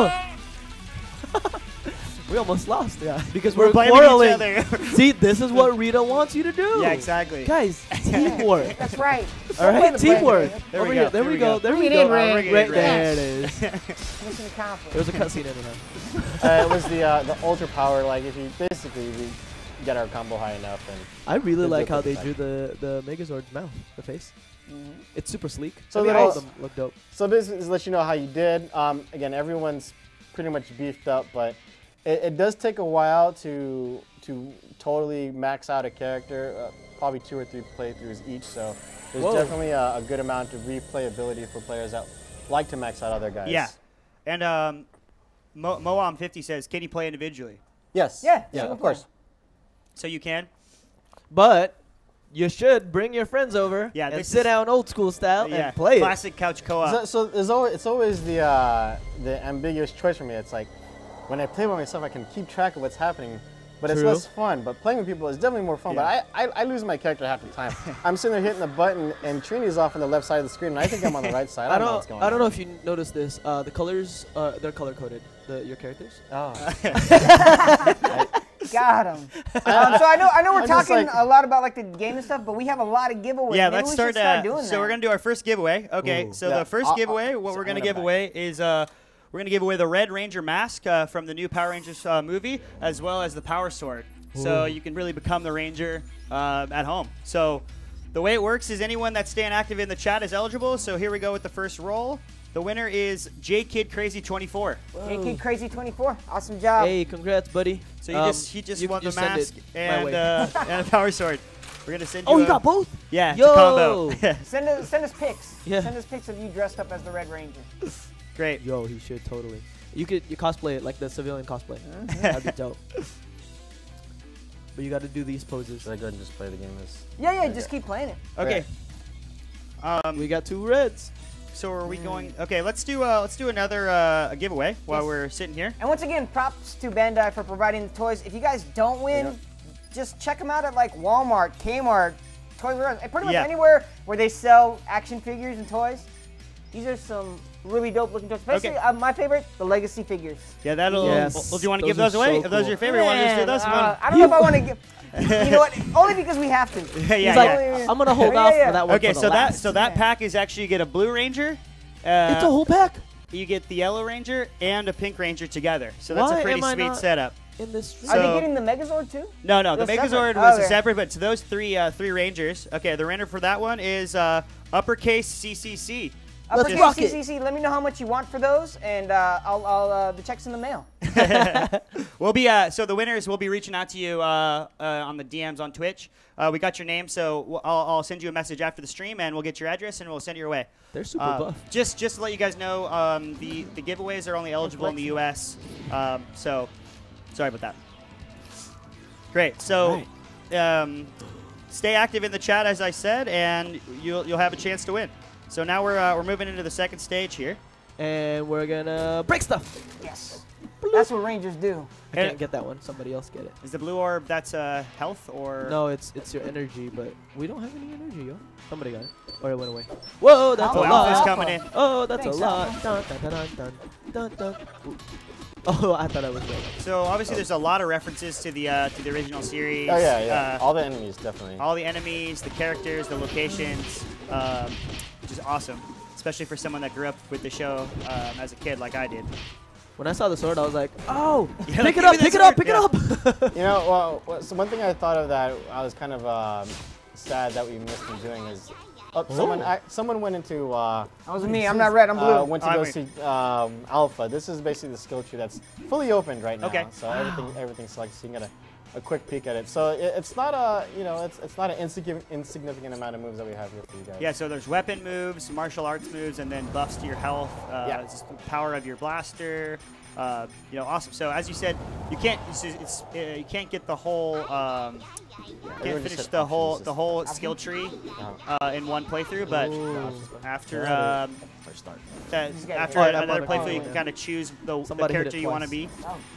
Speaker 7: Oh. We almost lost, because
Speaker 5: We're
Speaker 7: we're
Speaker 5: blaming
Speaker 7: quarreling.
Speaker 5: each other.
Speaker 7: See, this is what Rita wants you to do.
Speaker 5: Yeah, exactly.
Speaker 7: Guys, teamwork.
Speaker 4: That's right.
Speaker 7: All right,
Speaker 4: Don't blame the
Speaker 7: teamwork.
Speaker 4: Ranger.
Speaker 5: There we
Speaker 7: Over
Speaker 5: go,
Speaker 7: here. There
Speaker 5: here
Speaker 7: we
Speaker 5: we
Speaker 7: go.
Speaker 5: go.
Speaker 7: There
Speaker 4: Bring
Speaker 7: we
Speaker 4: it
Speaker 7: go.
Speaker 4: in, Ray.
Speaker 7: Right
Speaker 5: Ray.
Speaker 7: there it is.
Speaker 4: Mission accomplished.
Speaker 7: There was a cutscene in it.
Speaker 6: It was the ultra power. Like if you basically we get our combo high enough, and
Speaker 7: I really
Speaker 6: Good
Speaker 7: like
Speaker 6: job
Speaker 7: how
Speaker 6: with
Speaker 7: they
Speaker 6: the
Speaker 7: drew the Megazord's mouth, the face. It's super sleek.
Speaker 6: So
Speaker 7: I mean,
Speaker 6: little-
Speaker 7: all of them look dope.
Speaker 6: so basically to let you know how you did. Again, everyone's pretty much beefed up, but it does take a while to totally max out a character. Probably 2 or 3 playthroughs each. So there's
Speaker 7: Whoa.
Speaker 6: definitely a good amount of replayability for players that like to max out other guys.
Speaker 5: Yeah. And Moam50 says, can you play individually?
Speaker 6: Yes.
Speaker 4: Yeah,
Speaker 6: Yeah.
Speaker 4: single
Speaker 6: Of course.
Speaker 5: So you can?
Speaker 7: But you should bring your friends over
Speaker 5: Yeah,
Speaker 7: and
Speaker 5: this
Speaker 7: sit
Speaker 5: is-
Speaker 7: down old school style
Speaker 5: Yeah.
Speaker 7: and play it.
Speaker 5: Classic couch co-op.
Speaker 6: So it's always the ambiguous choice for me. It's like when I play by myself, I can keep track of what's happening, but it's
Speaker 7: True.
Speaker 6: less fun. But playing with people is definitely more fun.
Speaker 5: Yeah.
Speaker 6: But I lose my character half the time. I'm sitting there hitting the button, and Trini's off on the left side of the screen, and I think I'm on the right side. I don't know what's going on.
Speaker 7: I don't know if you noticed this. The colors, they're color coded. Your characters.
Speaker 6: Oh.
Speaker 4: Got him. So I know we're
Speaker 6: I'm just
Speaker 4: talking
Speaker 6: like-
Speaker 4: a lot about like the game and stuff, but we have a lot of giveaways.
Speaker 5: Yeah,
Speaker 4: Maybe
Speaker 5: let's
Speaker 4: we
Speaker 5: start.
Speaker 4: should start doing
Speaker 5: So
Speaker 4: that.
Speaker 5: we're gonna do our first giveaway. Okay,
Speaker 6: Ooh.
Speaker 5: so
Speaker 6: Yeah.
Speaker 5: the first giveaway, what
Speaker 6: so
Speaker 5: we're gonna
Speaker 6: I'm
Speaker 5: give
Speaker 6: back.
Speaker 5: away is we're gonna give away the Red Ranger mask from the new Power Rangers movie, as well as the Power Sword. So you can really become the Ranger at home. So the way it works is anyone that's staying active in the chat is eligible. So here we go with the first roll. The winner is JKidCrazy24.
Speaker 4: Hey, Kid Crazy 24. Awesome job.
Speaker 7: Hey, congrats, buddy.
Speaker 5: So he just
Speaker 7: You
Speaker 5: won the
Speaker 7: send
Speaker 5: mask
Speaker 7: it my
Speaker 5: and
Speaker 7: way.
Speaker 5: and a Power Sword. We're gonna send you.
Speaker 7: Oh, you
Speaker 5: a-
Speaker 7: got both?
Speaker 5: Yeah, it's
Speaker 7: Yo!
Speaker 5: a combo.
Speaker 4: Send us pics.
Speaker 7: Yeah.
Speaker 4: Send us pics of you dressed up as the Red Ranger.
Speaker 5: Great.
Speaker 7: Yo, he should totally. You cosplay it like the civilian cosplay. That'd be dope. But you got to do these poses.
Speaker 6: Should I go ahead and just play the game as?
Speaker 4: Yeah, just keep playing it.
Speaker 5: Okay.
Speaker 7: We got 2 reds.
Speaker 5: So are we going? Okay, let's do another giveaway while
Speaker 4: Yes.
Speaker 5: we're sitting here.
Speaker 4: And once again, props to Bandai for providing the toys. If you guys don't win, just check them out at like Walmart, Kmart, Toys R Us, and pretty much
Speaker 5: Yeah.
Speaker 4: anywhere where they sell action figures and toys. These are some really dope looking toys. Especially my favorite, the Legacy figures.
Speaker 5: Yeah, that'll.
Speaker 7: Yes.
Speaker 5: Well, do you want to
Speaker 7: Those
Speaker 5: give those
Speaker 7: are
Speaker 5: away?
Speaker 7: so
Speaker 5: If those are
Speaker 7: cool.
Speaker 5: your favorite, want to just do those?
Speaker 4: I don't know if I want to give. You know what? Only because we have to.
Speaker 5: Yeah,
Speaker 7: He's
Speaker 5: yeah,
Speaker 7: like,
Speaker 5: yeah.
Speaker 7: I'm gonna hold
Speaker 4: Yeah,
Speaker 7: off
Speaker 4: yeah.
Speaker 7: for that one.
Speaker 5: Okay,
Speaker 7: for the
Speaker 5: so
Speaker 7: last.
Speaker 5: that pack is actually you get a blue ranger.
Speaker 7: It's a whole pack
Speaker 5: You get the yellow ranger and a pink ranger together. So that's
Speaker 7: Why
Speaker 5: a pretty
Speaker 7: am I
Speaker 5: sweet
Speaker 7: not-
Speaker 5: setup.
Speaker 7: in this. Stream.
Speaker 4: Are
Speaker 5: So-
Speaker 4: they getting the Megazord too?
Speaker 5: No, the
Speaker 4: They're
Speaker 5: Megazord
Speaker 4: separate.
Speaker 5: was
Speaker 4: Okay.
Speaker 5: separate, but to those three rangers. Okay, the render for that one is uppercase CCC.
Speaker 4: Uppercase
Speaker 7: rock it.
Speaker 4: CCC. Let me know how much you want for those, and I'll the check's in the mail.
Speaker 5: We'll be so the winners will be reaching out to you on the DMs on Twitch. We got your name, so I'll send you a message after the stream, and we'll get your address, and we'll send it your way.
Speaker 7: They're super buff.
Speaker 5: Just to let you guys know, the giveaways are only eligible in the U.S. So sorry about that. Great. So stay active in the chat, as I said, and you'll have a chance to win. So now we're moving into the second stage here.
Speaker 7: And we're gonna break stuff.
Speaker 4: Yes. That's what Rangers do.
Speaker 7: I can't get that one. Somebody else get it.
Speaker 5: Is the blue orb that's health or?
Speaker 7: No, it's your energy, but we don't have any energy, yo. Somebody got it. Or it went away. Whoa, that's
Speaker 4: Oh,
Speaker 7: a
Speaker 5: Alpha's
Speaker 7: lot.
Speaker 5: coming in.
Speaker 7: Oh, that's
Speaker 4: Thanks,
Speaker 7: a lot.
Speaker 4: Alpha.
Speaker 7: Dun, dun, dun, dun, dun, dun, dun. Ooh. Oh, I thought I was dead.
Speaker 5: So obviously there's a lot of references to the original series.
Speaker 6: Oh yeah. All the enemies definitely.
Speaker 5: All the enemies, the characters, the locations, which is awesome, especially for someone that grew up with the show as a kid like I did.
Speaker 7: When I saw the sword, I was like, oh,
Speaker 5: Yeah,
Speaker 7: pick
Speaker 5: like,
Speaker 7: it up,
Speaker 5: give me
Speaker 7: pick
Speaker 5: the
Speaker 7: it up,
Speaker 5: sword.
Speaker 7: pick it up.
Speaker 6: You know, well, so one thing I thought of that I was kind of sad that we missed him doing is someone went into
Speaker 4: That wasn't me. I'm not red. I'm blue.
Speaker 6: went to go see Alpha. This is basically the skill tree that's fully opened right now.
Speaker 5: Okay.
Speaker 6: So everything's selected. So you can get a quick peek at it. So it's not it's not an insignificant amount of moves that we have here for you guys.
Speaker 5: Yeah, so there's weapon moves, martial arts moves, and then buffs to your health. Just the power of your blaster. Awesome. So as you said, you can't you can't get the whole
Speaker 6: Everyone
Speaker 5: can't
Speaker 6: just
Speaker 5: finish
Speaker 6: said
Speaker 5: the
Speaker 6: options.
Speaker 5: whole skill tree in one playthrough, but after
Speaker 6: First start.
Speaker 5: after
Speaker 4: hit it.
Speaker 5: another
Speaker 7: Alright,
Speaker 5: playthrough, you
Speaker 7: yeah.
Speaker 5: can kind of choose the
Speaker 7: Somebody hit
Speaker 5: character
Speaker 7: it
Speaker 5: you want to
Speaker 7: twice.
Speaker 5: be.
Speaker 4: Oh.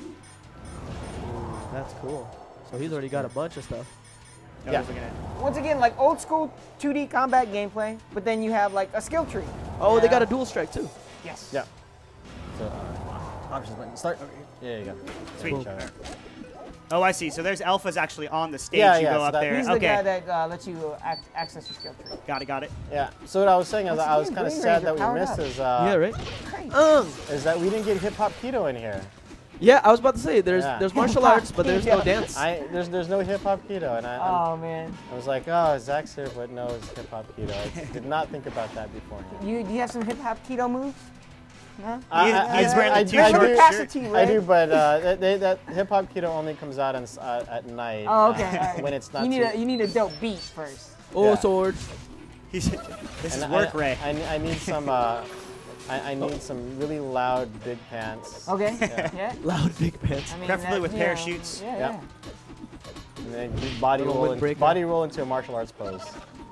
Speaker 7: That's cool. So he's already got a bunch of stuff.
Speaker 5: I
Speaker 6: Yeah.
Speaker 5: was looking at-
Speaker 4: Once again, like old school 2D combat gameplay, but then you have like a skill tree.
Speaker 7: Oh, they
Speaker 4: Yeah.
Speaker 7: got a dual strike too.
Speaker 4: Yes.
Speaker 6: Yeah. So options button. Start. Yeah, you go.
Speaker 5: Sweet.
Speaker 6: Show it.
Speaker 5: Oh, I see. So there's alphas actually on the stage.
Speaker 6: Yeah,
Speaker 5: you
Speaker 6: yeah,
Speaker 5: go
Speaker 6: so
Speaker 5: up
Speaker 6: that-
Speaker 5: there.
Speaker 4: He's the
Speaker 5: Okay.
Speaker 4: guy that lets you access your skill tree.
Speaker 5: Got it.
Speaker 6: Yeah. So what I was saying is
Speaker 4: Once
Speaker 6: I was
Speaker 4: again,
Speaker 6: kind of
Speaker 4: Green
Speaker 6: sad
Speaker 4: Ranger
Speaker 6: that we
Speaker 4: powered
Speaker 6: missed
Speaker 4: up.
Speaker 6: is
Speaker 7: Yeah, right.
Speaker 4: Great.
Speaker 6: is that we didn't get hip hop keto in here.
Speaker 7: Yeah, I was about to say there's
Speaker 6: Yeah.
Speaker 7: there's martial arts, but there's no
Speaker 4: Yeah.
Speaker 7: dance.
Speaker 6: There's no hip hop keto, and
Speaker 4: Oh man.
Speaker 6: I was like, oh, Zach's here, but no, it's hip hop keto. I did not think about that beforehand.
Speaker 4: Do you have some hip hop keto moves? Huh?
Speaker 5: He's wearing the
Speaker 6: I
Speaker 5: t-shirt.
Speaker 6: do-
Speaker 4: Capacity,
Speaker 6: I
Speaker 4: right?
Speaker 6: do, but that hip hop keto only comes out at night.
Speaker 4: Oh, okay. All right.
Speaker 6: When it's not.
Speaker 4: You need a dope beat first.
Speaker 7: Oh,
Speaker 6: Yeah.
Speaker 7: sword.
Speaker 5: This is
Speaker 6: and
Speaker 5: work, Ray.
Speaker 6: I need some. I need some really loud big pants.
Speaker 4: Okay.
Speaker 6: Yeah.
Speaker 4: Yeah.
Speaker 7: Loud big pants.
Speaker 4: I mean,
Speaker 5: Preferably with
Speaker 4: yeah,
Speaker 5: parachutes.
Speaker 4: Yeah.
Speaker 6: Yeah. And then do body
Speaker 7: Little
Speaker 6: roll,
Speaker 7: windbreaker.
Speaker 6: body roll into a martial arts pose.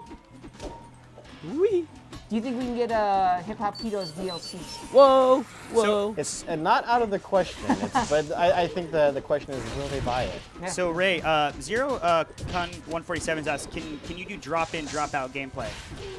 Speaker 7: Wee.
Speaker 4: Do you think we can get hip hop keto's DLC?
Speaker 7: Whoa, whoa.
Speaker 6: It's not out of the question, but I think the question is, will they buy it?
Speaker 4: Yeah.
Speaker 5: So Ray, Zero Kun 147 asks, can you do drop in, drop out gameplay?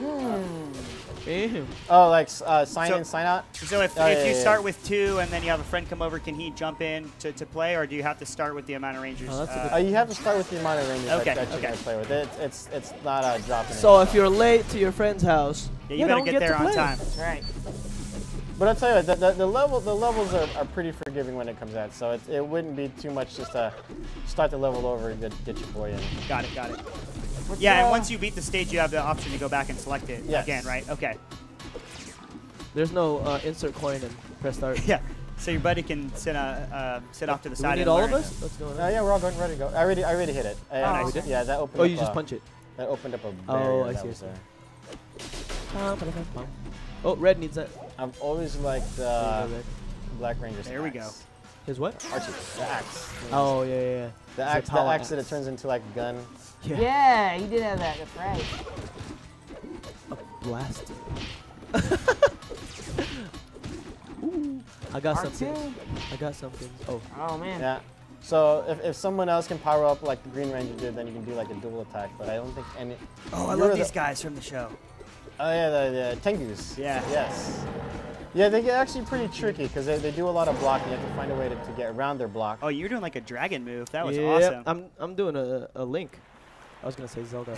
Speaker 7: Damn.
Speaker 6: Oh, like sign in, sign out.
Speaker 5: So if
Speaker 6: Oh,
Speaker 5: you
Speaker 6: yeah.
Speaker 5: start with 2 and then you have a friend come over, can he jump in to play, or do you have to start with the amount of rangers?
Speaker 7: Oh, that's a good
Speaker 6: You have to start with the amount of ranges
Speaker 5: Okay,
Speaker 6: that you're
Speaker 5: okay.
Speaker 6: gonna play with. It's not a drop in.
Speaker 7: So if you're late to your friend's house,
Speaker 5: yeah, you better
Speaker 7: don't
Speaker 5: get there
Speaker 7: to
Speaker 5: on
Speaker 7: play.
Speaker 5: time.
Speaker 4: That's right.
Speaker 6: But I'll tell you, the levels are pretty forgiving when it comes out. So it wouldn't be too much just to start the level over and get your boy in.
Speaker 5: Got it.
Speaker 4: What's,
Speaker 5: Yeah, and once you beat the stage, you have the option to go back and select it
Speaker 6: Yes.
Speaker 5: again, right? Okay.
Speaker 7: There's no insert coin and press start.
Speaker 5: Yeah. So your buddy can sit off to the
Speaker 7: Do we
Speaker 5: side.
Speaker 7: need
Speaker 5: and
Speaker 7: all
Speaker 5: learn
Speaker 7: of us?
Speaker 5: it.
Speaker 7: What's going on?
Speaker 6: Yeah, we're all going ready to go. I already hit it.
Speaker 4: nice.
Speaker 7: We did?
Speaker 6: Yeah, that opened
Speaker 7: Oh,
Speaker 6: up.
Speaker 7: you just punch it.
Speaker 6: That opened up a
Speaker 7: Oh,
Speaker 6: barrier
Speaker 7: I
Speaker 6: that
Speaker 7: see, I
Speaker 6: was
Speaker 7: see.
Speaker 6: there.
Speaker 7: Oh, red needs that.
Speaker 6: I've always liked
Speaker 7: Red.
Speaker 6: Black Ranger's
Speaker 5: There we
Speaker 6: axe.
Speaker 5: go.
Speaker 7: His what?
Speaker 6: Archie, the axe.
Speaker 7: Oh, yeah, yeah, yeah.
Speaker 6: The
Speaker 7: It's a
Speaker 6: axe,
Speaker 7: power
Speaker 6: that it turns into like a gun.
Speaker 4: Yeah, he did have that. That's right.
Speaker 7: Blast. Ooh, I got something.
Speaker 4: R2.
Speaker 7: I got something. Oh,
Speaker 4: Oh man.
Speaker 6: Yeah. So if someone else can power up like the Green Ranger did, then you can do like a dual attack. But I don't think any.
Speaker 5: Oh, I
Speaker 6: you're
Speaker 5: love
Speaker 6: the-
Speaker 5: these guys from the show.
Speaker 6: Oh yeah, the Tengus.
Speaker 5: Yeah.
Speaker 6: Yes. Yeah, they get actually pretty tricky because they do a lot of blocking. You have to find a way to get around their block.
Speaker 5: Oh, you're doing like a dragon move. That was
Speaker 7: yeah,
Speaker 5: awesome.
Speaker 7: I'm doing a Link. I was gonna say Zelda.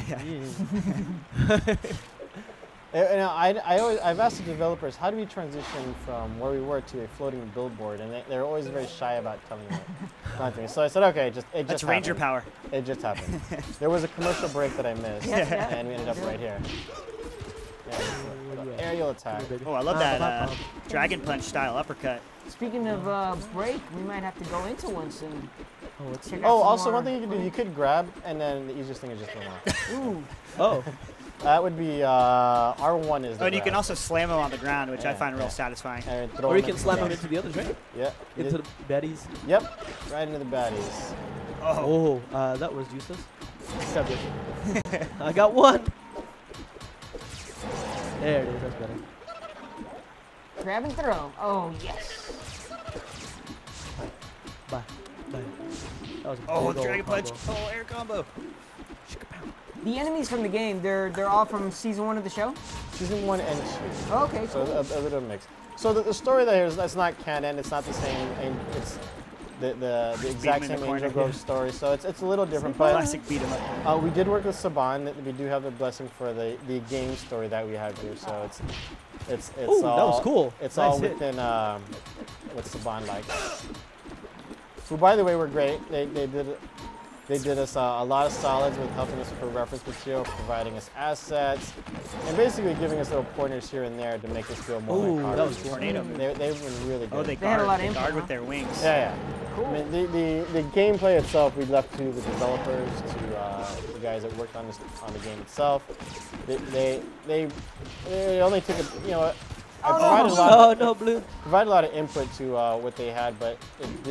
Speaker 6: And I've asked the developers, how do we transition from where we were to a floating billboard? And they're always very shy about telling me. So I said, okay, it
Speaker 5: That's
Speaker 6: just
Speaker 5: Ranger
Speaker 6: happened.
Speaker 5: power.
Speaker 6: It just happened. There was a commercial break that I missed,
Speaker 4: Yeah.
Speaker 6: and we ended up right here. Yeah, aerial attack.
Speaker 5: Oh, I love that dragon punch style uppercut.
Speaker 4: Speaking of break, we might have to go into one soon.
Speaker 7: Oh, what's
Speaker 4: Check
Speaker 7: here?
Speaker 4: out
Speaker 6: Oh,
Speaker 4: some
Speaker 6: also
Speaker 4: more-
Speaker 6: one thing you can do, you could grab, and then the easiest thing is just throw them off.
Speaker 4: Ooh.
Speaker 7: Oh,
Speaker 6: That would be R1 is the
Speaker 5: Oh, and you can
Speaker 6: grab.
Speaker 5: also slam him on the ground, which I
Speaker 6: Yeah,
Speaker 5: find real
Speaker 6: yeah.
Speaker 5: satisfying.
Speaker 6: And throw
Speaker 7: or you
Speaker 6: them
Speaker 7: can
Speaker 6: into
Speaker 7: slam
Speaker 6: the
Speaker 7: him
Speaker 6: box.
Speaker 7: into the others, right?
Speaker 6: Yeah.
Speaker 7: Into the baddies.
Speaker 6: Yep. Right into the baddies.
Speaker 7: Oh, that was useless. Grab it. I got one. There it is. That's better.
Speaker 4: Grab and throw. Oh yes.
Speaker 7: Bye. Bye. That was a
Speaker 5: Oh,
Speaker 7: big ol'
Speaker 5: dragon punch.
Speaker 7: combo.
Speaker 5: Oh, air combo.
Speaker 4: The enemies from the game, they're all from season 1 of the show.
Speaker 6: Season 1 and 2.
Speaker 4: Oh, okay,
Speaker 6: So
Speaker 4: cool.
Speaker 6: a bit of a mix. So the story there is that's not canon. It's not the same. And it's the exact
Speaker 5: him in
Speaker 6: same
Speaker 5: the corner.
Speaker 6: Angel Grove story. So it's a little different. But
Speaker 5: Classic beat 'em up.
Speaker 6: we did work with Saban. We do have the blessing for the game story that we have here. So it's
Speaker 7: Ooh,
Speaker 6: all
Speaker 7: that was cool.
Speaker 6: It's
Speaker 7: Nice
Speaker 6: all
Speaker 7: hit.
Speaker 6: within what Saban likes. Who, by the way, were great. They did us a lot of solids with helping us for reference material, providing us assets, and basically giving us little pointers here and there to make us feel more
Speaker 7: Ooh,
Speaker 6: like
Speaker 7: that
Speaker 6: Carters.
Speaker 7: was cool.
Speaker 5: Tornado move.
Speaker 6: They've been really good.
Speaker 5: Oh, they
Speaker 4: They had a
Speaker 5: guard,
Speaker 4: lot of
Speaker 5: they
Speaker 4: input,
Speaker 5: guard
Speaker 4: huh?
Speaker 5: with their wings.
Speaker 6: Yeah.
Speaker 4: Cool.
Speaker 6: I mean, the gameplay itself, we left to the developers, to the guys that worked on the game itself. They only took I provided a lot.
Speaker 7: Oh no, blue.
Speaker 6: Provided a lot of input to what they had, but it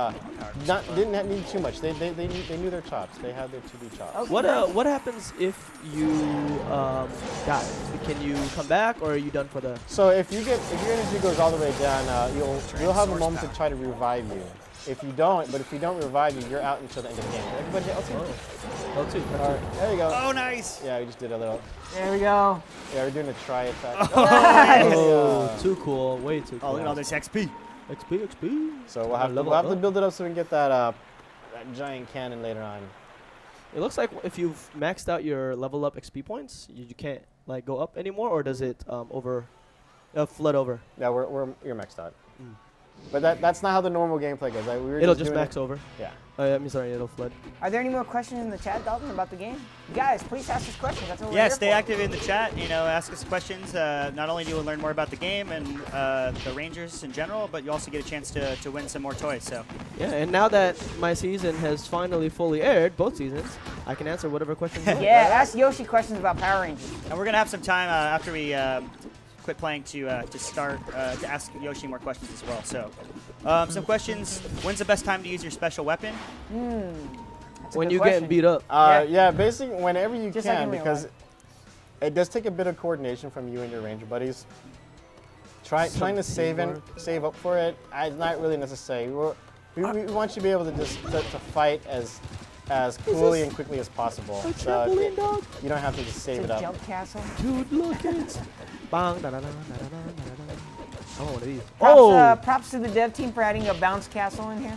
Speaker 6: didn't need too much. They knew their chops. They had their to-do chops.
Speaker 4: Okay.
Speaker 7: What happens if you die? Can you come back, or are you done for the?
Speaker 6: So if your energy goes all the way down, you'll have a
Speaker 5: source
Speaker 6: moment
Speaker 5: power.
Speaker 6: to try to revive you. If you don't revive you, you're out until the end of the game. Everybody hit L2.
Speaker 7: Oh, two.
Speaker 6: All right, there you go.
Speaker 5: Oh, nice.
Speaker 6: Yeah, we just did a little.
Speaker 4: There we go.
Speaker 6: Yeah, we're doing a try attack.
Speaker 7: Oh, too cool. Way too cool.
Speaker 5: Oh, look at all this XP.
Speaker 7: XP.
Speaker 6: So we'll have
Speaker 7: Level
Speaker 6: to
Speaker 7: up.
Speaker 6: build it up so we can get that giant cannon later on.
Speaker 7: It looks like if you've maxed out your level up XP points, you can't like go up anymore, or does it flood over?
Speaker 6: Yeah, you're maxed out. But that's not how the normal gameplay goes. Like, we were
Speaker 7: It'll
Speaker 6: just
Speaker 7: just
Speaker 6: doing
Speaker 7: max over.
Speaker 6: Yeah.
Speaker 7: I'm sorry, it'll flood.
Speaker 4: Are there any more questions in the chat, Dalton, about the game? You guys, please ask us questions. That's what we're
Speaker 5: Yeah,
Speaker 4: here
Speaker 5: stay
Speaker 4: for.
Speaker 5: active in the chat. Ask us questions. Not only do you learn more about the game and the Rangers in general, but you also get a chance to win some more toys. So
Speaker 7: Yeah, and now that my season has finally fully aired, both seasons, I can answer whatever questions you want.
Speaker 4: Yeah, ask Yoshi questions about Power Rangers.
Speaker 5: and we're gonna have some time after we quit playing to start to ask Yoshi more questions as well. So some questions. When's the best time to use your special weapon?
Speaker 4: That's a
Speaker 7: When
Speaker 4: good
Speaker 7: you're
Speaker 4: question.
Speaker 7: getting beat up.
Speaker 6: Yeah, basically whenever you
Speaker 4: Just like
Speaker 6: can,
Speaker 4: in real
Speaker 6: because
Speaker 4: life.
Speaker 6: it does take a bit of coordination from you and your ranger buddies. Trying to save up for it is not really necessary. We want you to be able to just to fight as coolly and quickly as possible.
Speaker 7: A
Speaker 6: So
Speaker 7: trampoline dog?
Speaker 6: you don't have to just save
Speaker 4: It's
Speaker 6: it
Speaker 4: a
Speaker 6: up.
Speaker 4: jump castle.
Speaker 7: Dude, look it. Bang, da, da, da, da, da, da, da. I want one of these.
Speaker 4: Props to the dev team for adding a bounce castle in here.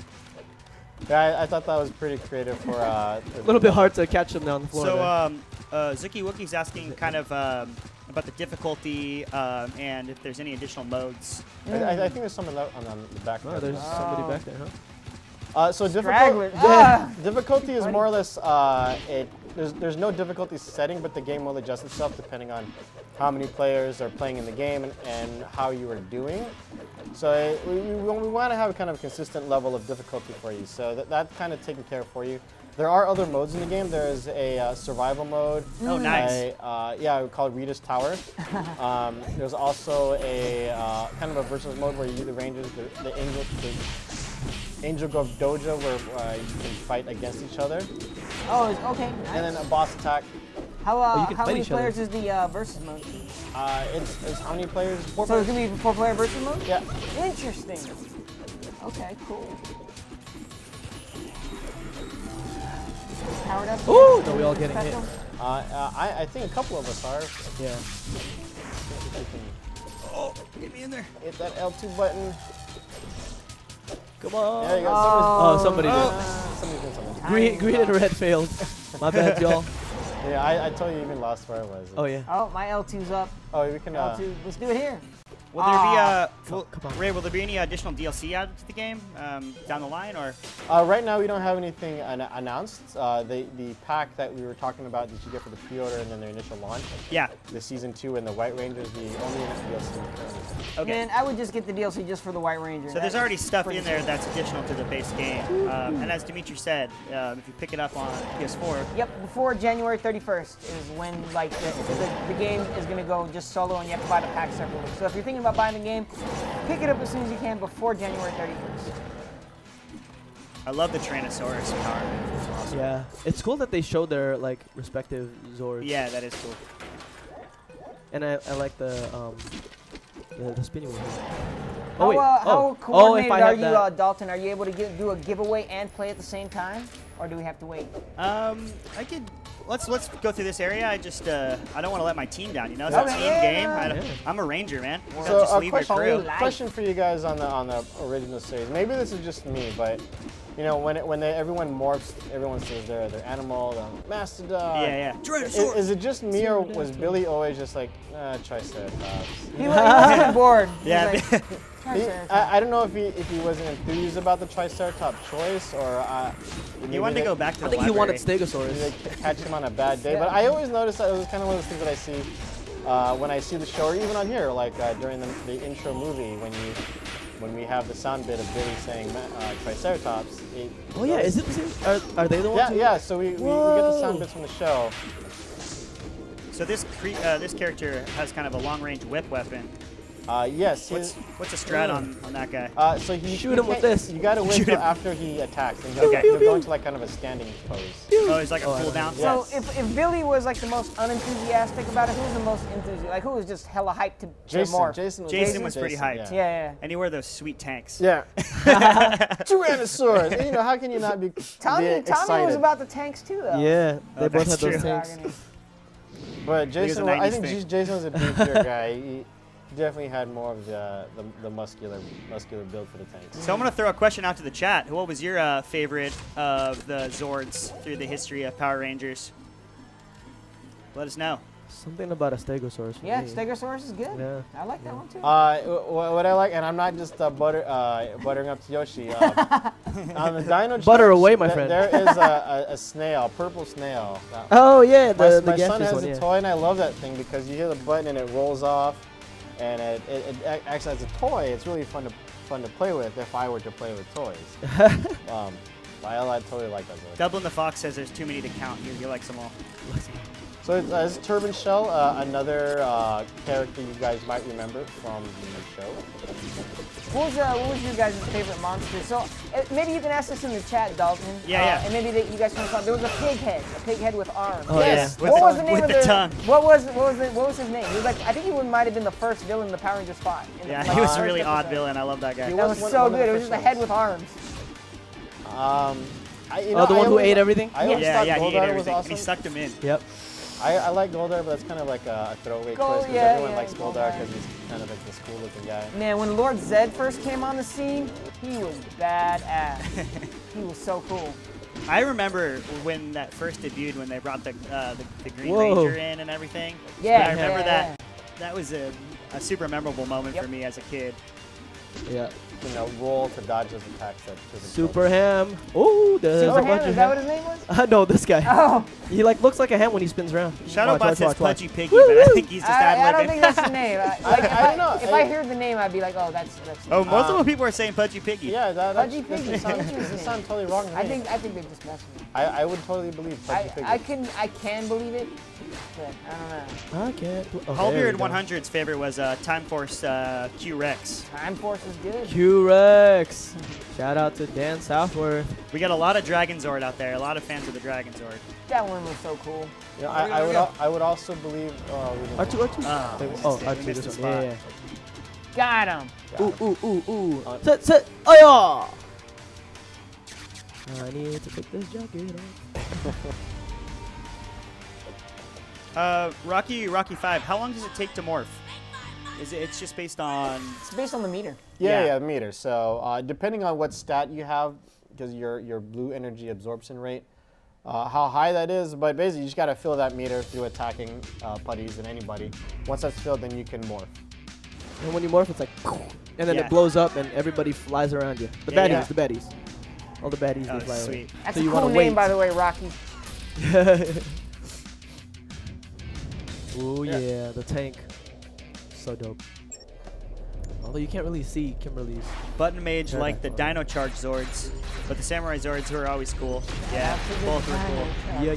Speaker 6: Yeah, I thought that was pretty creative for
Speaker 7: A little bit hard to catch them down the floor.
Speaker 5: So
Speaker 7: there.
Speaker 5: Zuki Wookie's asking kind of about the difficulty and if there's any additional modes.
Speaker 6: I think there's someone on the back.
Speaker 7: Oh,
Speaker 6: there.
Speaker 7: there's somebody back there, huh?
Speaker 6: So
Speaker 4: Stragglers. Ah!
Speaker 6: difficulty is more or less there's no difficulty setting, but the game will adjust itself depending on how many players are playing in the game and how you are doing. So we want to have a kind of consistent level of difficulty for you. So that's kind of taken care of for you. There are other modes in the game. There is a survival mode.
Speaker 5: Oh, nice.
Speaker 6: Yeah, called Rita's Tower. There's also a kind of a versus mode where you do the Rangers, the Angel Grove Dojo, where you can fight against each other.
Speaker 4: Oh, okay. Nice.
Speaker 6: And then a boss attack.
Speaker 4: How
Speaker 7: can
Speaker 4: how
Speaker 7: fight
Speaker 4: many
Speaker 7: each other.
Speaker 4: players is the versus mode?
Speaker 6: It's how many players? 4
Speaker 4: So it's
Speaker 6: players.
Speaker 4: gonna be 4-player versus mode?
Speaker 6: Yeah.
Speaker 4: Interesting. Okay, cool. Powered up.
Speaker 7: Ooh, no, we all getting hit.
Speaker 4: Special?
Speaker 6: I think a couple of us are.
Speaker 7: Yeah.
Speaker 5: Oh, get me in there.
Speaker 6: Hit that L2 button.
Speaker 7: Come on.
Speaker 6: There you go.
Speaker 7: Oh, somebody did.
Speaker 6: Somebody's doing something.
Speaker 7: Green and red failed. My bad, y'all.
Speaker 6: Yeah, I told you even lost where I was.
Speaker 7: Oh, yeah.
Speaker 4: Oh, my L2's up.
Speaker 6: Oh, we can.
Speaker 4: L2. Let's do it here.
Speaker 5: Will there be
Speaker 7: come on.
Speaker 5: Ray? Will there be any additional DLC added to the game down the line, or?
Speaker 6: Right now, we don't have anything announced. The pack that we were talking about that you get for the pre-order and then their initial launch.
Speaker 5: Yeah.
Speaker 6: The Season 2 and the White Rangers, the only DLC currently.
Speaker 5: Okay.
Speaker 4: Man, I would just get the DLC just for the White Ranger.
Speaker 5: So there's already stuff in there that's additional to the base game. And as Dimitri said, if you pick it up on PS4,
Speaker 4: Yep, before January 31st is when like the game is gonna go just solo and you have to buy the pack separately. So if you're thinking about buying the game, pick it up as soon as you can before January 31st.
Speaker 5: I love the Tyrannosaurus power. It's awesome.
Speaker 7: Yeah. It's cool that they showed their like respective Zords.
Speaker 5: Yeah, that is cool.
Speaker 7: And I like the spinning wheel.
Speaker 4: How,
Speaker 7: wait.
Speaker 4: how
Speaker 7: if
Speaker 4: coordinated
Speaker 7: I
Speaker 4: are
Speaker 7: have
Speaker 4: you,
Speaker 7: that.
Speaker 4: Dalton? Are you able to do a giveaway and play at the same time, or do we have to wait?
Speaker 5: I could. Let's go through this area. I just I don't want to let my team down. You know, it's
Speaker 4: Okay,
Speaker 5: a team
Speaker 4: yeah,
Speaker 5: game.
Speaker 4: yeah.
Speaker 5: I'm a ranger, man.
Speaker 6: So
Speaker 5: Don't just
Speaker 6: a
Speaker 5: leave your crew.
Speaker 6: question for you guys on the original series. Maybe this is just me, but you know when everyone morphs, everyone says they're animal, the mastodon.
Speaker 5: Yeah, yeah.
Speaker 6: Is it just me or was Billy always just like Triceratops?
Speaker 4: He was bored. He
Speaker 5: Yeah.
Speaker 4: was like,
Speaker 6: I don't know if he wasn't enthused about the Triceratops choice or
Speaker 5: He wanted to go back to the
Speaker 7: I think he
Speaker 5: library.
Speaker 7: wanted Stegosaurus.
Speaker 6: Maybe they catch him on a bad day. But I always notice that it was kind of one of those things that I see when I see the show, or even on here, like during the intro movie when we have the sound bit of Billy saying Triceratops.
Speaker 7: Oh yeah, is it the same? Are they the ones?
Speaker 6: Yeah,
Speaker 7: who-
Speaker 6: yeah. So we get the sound bits from the show.
Speaker 5: So this character has kind of a long-range whip weapon.
Speaker 6: Yes.
Speaker 5: What's the strat on that guy?
Speaker 6: So
Speaker 7: Shoot him with this.
Speaker 6: You gotta wait
Speaker 5: Shoot
Speaker 6: till
Speaker 5: him.
Speaker 6: after he attacks, and
Speaker 5: Okay.
Speaker 6: he'll go into like kind of a standing pose.
Speaker 5: Oh, he's like a cool down.
Speaker 6: Yeah.
Speaker 4: So if Billy was like the most unenthusiastic about it, who was the most enthusiastic? Like who was just hella hyped to morph?
Speaker 6: Jason
Speaker 5: was pretty hyped.
Speaker 4: Yeah.
Speaker 5: And he wore those sweet tanks.
Speaker 6: Yeah. Tyrannosaurus. You know, how can you not be
Speaker 4: Tommy
Speaker 6: excited?
Speaker 4: was about the tanks too, though.
Speaker 7: Yeah, they both
Speaker 5: that's
Speaker 7: had those
Speaker 5: true.
Speaker 7: tanks.
Speaker 6: But
Speaker 5: was a
Speaker 6: Jason, I
Speaker 5: 90s
Speaker 6: think
Speaker 5: thing.
Speaker 6: Jason was a beefier guy. He definitely had more of the muscular build for the tanks.
Speaker 5: So I'm gonna throw a question out to the chat. What was your favorite of the Zords through the history of Power Rangers? Let us know.
Speaker 7: Something about a Stegosaurus. For
Speaker 4: Yeah,
Speaker 7: me.
Speaker 4: Stegosaurus is good.
Speaker 7: Yeah.
Speaker 4: I like that one too.
Speaker 6: What I like, and I'm not just buttering up Ft.Yoshi. On the Dino
Speaker 7: Butter
Speaker 6: charts,
Speaker 7: away, my friend.
Speaker 6: There is a snail, purple snail.
Speaker 7: Oh yeah,
Speaker 6: My
Speaker 7: the
Speaker 6: son
Speaker 7: gaseous
Speaker 6: has
Speaker 7: one.
Speaker 6: a
Speaker 7: Yeah.
Speaker 6: toy, and I love that thing because you hit a button and it rolls off, and it acts as a toy. It's really fun to play with if I were to play with toys. I totally like that. Toy.
Speaker 5: Dublin the Fox says there's too many to count. He likes them all.
Speaker 6: So it's Turban Shell, another character you guys might remember from the show.
Speaker 4: What was your guys' favorite monster? So maybe you can ask us in the chat, Dalton.
Speaker 5: Yeah.
Speaker 4: And maybe you guys can talk. There was a pig head with arms.
Speaker 7: Oh,
Speaker 6: Yes.
Speaker 7: yeah.
Speaker 4: What was the name
Speaker 5: with
Speaker 4: of
Speaker 5: the tongue.
Speaker 4: What was his name? He was like, I think he might have been the first villain in the Power Rangers spot.
Speaker 5: Yeah, he was a really odd villain. I love that guy.
Speaker 6: He
Speaker 4: That was
Speaker 6: one
Speaker 4: so
Speaker 6: of the
Speaker 4: good. It was
Speaker 6: first
Speaker 4: just a head
Speaker 6: ones.
Speaker 4: with arms.
Speaker 7: The one who ate everything?
Speaker 6: I always
Speaker 5: Yeah,
Speaker 6: thought
Speaker 5: he ate
Speaker 6: Goldar was
Speaker 5: everything.
Speaker 6: awesome.
Speaker 5: And he sucked him in.
Speaker 7: Yep.
Speaker 6: I like Goldar, but that's kind of like a throwaway twist because everyone likes Goldar because he's kind of like this cool-looking guy.
Speaker 4: Man, when Lord Zed first came on the scene, he was badass. He was so cool.
Speaker 5: I remember when that first debuted, when they brought the Green
Speaker 7: Whoa.
Speaker 5: Ranger in and everything.
Speaker 4: Yeah,
Speaker 5: I remember
Speaker 4: yeah,
Speaker 5: that. That was a super memorable moment
Speaker 4: Yep.
Speaker 5: for me as a kid.
Speaker 7: Yeah.
Speaker 6: you know, roll to dodge those attacks that doesn't kill
Speaker 7: Super ham. Oh, there's a
Speaker 4: Super
Speaker 7: bunch
Speaker 4: Ham,
Speaker 7: of
Speaker 4: is that what his name was?
Speaker 7: No, this guy.
Speaker 4: Oh,
Speaker 7: He like looks like a ham when he spins around.
Speaker 5: Shadowbot says
Speaker 7: watch.
Speaker 5: Pudgy Piggy, but I think he's just
Speaker 4: I don't
Speaker 5: ad-libbing.
Speaker 4: think that's the name.
Speaker 6: I don't know.
Speaker 4: If I heard the name, I'd be like, oh, that's.
Speaker 5: Oh, most of the people are saying Pudgy Piggy.
Speaker 6: Yeah, that
Speaker 4: Pudgy
Speaker 6: doesn't
Speaker 4: Piggy.
Speaker 6: sound, doesn't sound totally wrong to me.
Speaker 4: I think they just messed with me.
Speaker 6: I would totally believe Pudgy Piggy.
Speaker 4: I can believe it, but I don't know.
Speaker 7: I can't. Oh,
Speaker 5: Hallbeard 100's favorite was Time Force Q-Rex.
Speaker 4: Time Force is good.
Speaker 7: Q-Rex. Shout out to Dan Southworth.
Speaker 5: We got a lot of Dragon Zord out there. A lot of fans of the Dragon Zord.
Speaker 4: That one was so cool.
Speaker 6: Yeah, I would also believe.
Speaker 7: R2, R2. Oh, R2.
Speaker 5: missed
Speaker 7: This
Speaker 5: the
Speaker 7: one.
Speaker 5: spot.
Speaker 7: Yeah,
Speaker 4: Got him.
Speaker 7: yeah. Ooh. Set. Oh, yeah. I need to take this jacket off.
Speaker 5: Rocky 5. How long does it take to morph? It's just based on.
Speaker 4: It's based on the meter.
Speaker 6: Yeah, meter. So depending on what stat you have, because your blue energy absorption rate, how high that is, but basically you just gotta fill that meter through attacking putties and anybody. Once that's filled, then you can morph.
Speaker 7: And when you morph, it's like, and then
Speaker 5: Yeah.
Speaker 7: it blows up and everybody flies around you. The
Speaker 5: Yeah,
Speaker 7: baddies,
Speaker 5: yeah.
Speaker 7: the baddies. All the baddies,
Speaker 5: Oh,
Speaker 7: they fly away.
Speaker 5: sweet.
Speaker 4: That's
Speaker 7: So
Speaker 4: a
Speaker 7: you
Speaker 4: cool
Speaker 7: wanna
Speaker 4: name,
Speaker 7: wait.
Speaker 4: by the way, Rocky.
Speaker 7: Oh yeah, the tank. So dope. Although you can't really see Kimberly's.
Speaker 5: Button Mage
Speaker 7: Yeah,
Speaker 5: like the
Speaker 7: that's
Speaker 5: Dino Charge Zords, but the Samurai Zords were always cool. Yeah, both were cool.
Speaker 7: Yeah.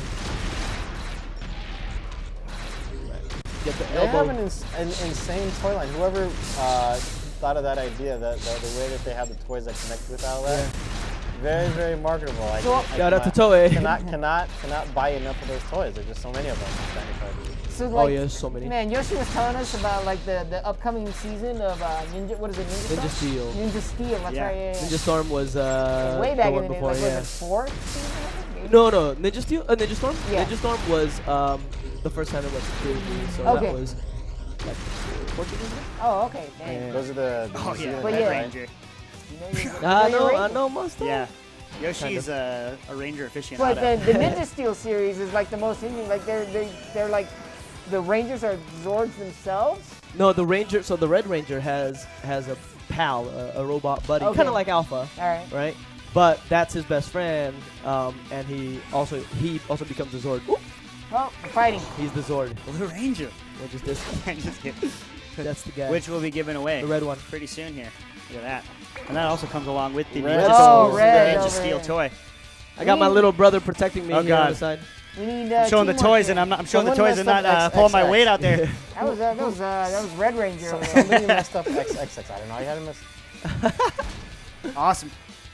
Speaker 7: Get the
Speaker 6: They have
Speaker 7: elbow.
Speaker 6: an insane toy line. Whoever thought of that idea, the way that they have the toys that connect with all that, very, very marketable.
Speaker 7: Shout out to Toei.
Speaker 6: Cannot buy enough of those toys. There's just so many of them.
Speaker 4: So,
Speaker 7: Oh
Speaker 4: like,
Speaker 7: yeah, so many.
Speaker 4: man, Yoshi was telling us about like the upcoming season of Ninja. What is it?
Speaker 7: Ninja Steel.
Speaker 4: Ninja Steel. That's
Speaker 5: Yeah.
Speaker 4: right. Yeah.
Speaker 7: Ninja Storm was
Speaker 4: Way
Speaker 7: the
Speaker 4: back
Speaker 7: one
Speaker 4: in the day.
Speaker 7: before,
Speaker 4: Like,
Speaker 7: yeah.
Speaker 4: was it fourth season? I think, maybe?
Speaker 7: No, Ninja Steel, Ninja Storm.
Speaker 4: Yeah.
Speaker 7: Ninja Storm was the first time it was security, so
Speaker 4: Okay.
Speaker 7: that was like 14 years ago.
Speaker 4: Oh, okay. Dang.
Speaker 7: Yeah.
Speaker 6: Those are the
Speaker 5: Oh
Speaker 6: New
Speaker 5: yeah,
Speaker 6: Zealand
Speaker 4: But
Speaker 5: Red
Speaker 4: yeah.
Speaker 5: Ranger.
Speaker 4: You know, you
Speaker 7: I
Speaker 4: know
Speaker 7: know,
Speaker 4: your
Speaker 7: I
Speaker 4: rating.
Speaker 7: know my stuff.
Speaker 5: Yeah, Yoshi's a Ranger aficionado.
Speaker 4: But the Ninja Steel series is like the most interesting. Like they're like the Rangers are Zords themselves.
Speaker 7: No, the Ranger. So the Red Ranger has a pal, a robot buddy,
Speaker 4: Okay.
Speaker 7: kind of like Alpha,
Speaker 4: All right.
Speaker 7: right? But that's his best friend, and he also becomes the Zord. Oop,
Speaker 4: Oh, we're fighting.
Speaker 7: he's the Zord.
Speaker 5: Blue Ranger.
Speaker 7: Which is this.
Speaker 5: Just kidding.
Speaker 7: That's the guy.
Speaker 5: Which will be given away.
Speaker 7: The red one.
Speaker 5: Pretty soon here. Look at that. And that also comes along with the
Speaker 6: Red.
Speaker 5: Ninja,
Speaker 4: Oh,
Speaker 5: Steel-
Speaker 4: red
Speaker 5: Ninja
Speaker 4: over
Speaker 5: Steel
Speaker 4: here.
Speaker 5: toy.
Speaker 7: I got my little brother protecting me
Speaker 5: Oh,
Speaker 7: here on
Speaker 5: God.
Speaker 7: the side.
Speaker 4: We need.
Speaker 5: I'm showing the
Speaker 4: teamwork
Speaker 5: toys,
Speaker 4: here.
Speaker 5: and I'm showing the
Speaker 6: Someone
Speaker 5: toys and
Speaker 6: messed
Speaker 5: not
Speaker 6: up
Speaker 5: pulling my
Speaker 6: XXX.
Speaker 5: weight out there.
Speaker 4: That was Red Ranger. over there.
Speaker 6: Somebody messed up XXX. I don't know. I had to mess.
Speaker 5: Awesome.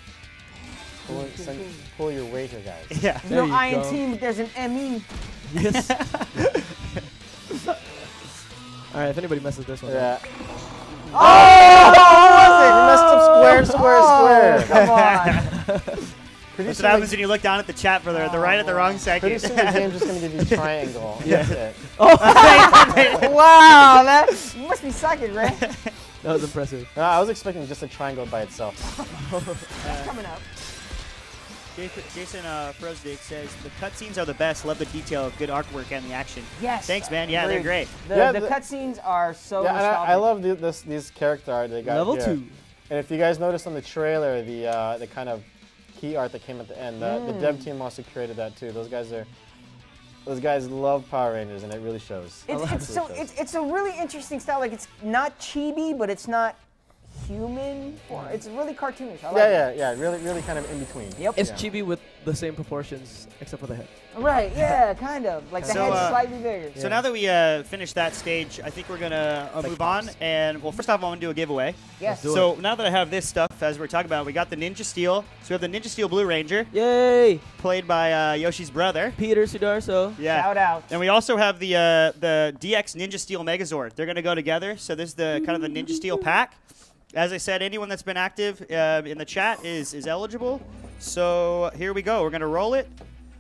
Speaker 6: Pull your weight here, guys.
Speaker 5: Yeah.
Speaker 4: There's
Speaker 7: There
Speaker 4: no
Speaker 7: you
Speaker 4: I in
Speaker 7: go.
Speaker 4: team, but there's an ME.
Speaker 7: Yes. All right, if anybody messes this one up.
Speaker 6: Yeah.
Speaker 4: Oh,
Speaker 6: You messed up square.
Speaker 4: Come on.
Speaker 6: Pretty
Speaker 5: That's
Speaker 6: soon
Speaker 5: what happens
Speaker 6: the-
Speaker 5: when you look down at the chat for the right at the wrong
Speaker 6: Pretty
Speaker 5: second.
Speaker 6: soon the game's just gonna give you triangle.
Speaker 7: Yeah.
Speaker 6: That's it.
Speaker 4: Wow, that you must be psychic, right?
Speaker 7: That was impressive.
Speaker 6: No, I was expecting just a triangle by itself.
Speaker 4: That's coming up.
Speaker 5: Jason Frosdick says the cutscenes are the best. Love the detail, good artwork, and the action.
Speaker 4: Yes.
Speaker 5: Thanks, man. Yeah, they're
Speaker 4: Agreed.
Speaker 5: great.
Speaker 4: The
Speaker 6: the-
Speaker 4: cutscenes are so
Speaker 6: Yeah, and
Speaker 4: nostalgic.
Speaker 6: I love these character art they got
Speaker 7: Level
Speaker 6: here.
Speaker 7: 2.
Speaker 6: And if you guys noticed on the trailer, the kind of key art that came at the end, the dev team also created that too. Those guys love Power Rangers, and it really shows.
Speaker 4: It's a really interesting style. Like it's not chibi, but it's not human. It's really cartoonish. I like it.
Speaker 6: Yeah. Really kind of in between.
Speaker 4: Yep.
Speaker 7: It's
Speaker 6: Yeah.
Speaker 7: chibi with the same proportions, except for the head.
Speaker 4: Right. Yeah. Kind of. Like the
Speaker 5: So,
Speaker 4: head's slightly bigger.
Speaker 5: So now that we finished that stage, I think we're gonna move on. And well, first off, I want to do a giveaway.
Speaker 4: Yes.
Speaker 7: do it.
Speaker 5: So now that I have this stuff, as we're talking about, we got the Ninja Steel. So we have the Ninja Steel Blue Ranger,
Speaker 7: Yay!
Speaker 5: played by Yoshi's brother.
Speaker 7: Peter Sudarso.
Speaker 5: Yeah.
Speaker 4: Shout out.
Speaker 5: And we also have the DX Ninja Steel Megazord. They're gonna go together. So this is the kind of the Ninja Steel pack. As I said, anyone that's been active in the chat is eligible. So here we go. We're gonna roll it.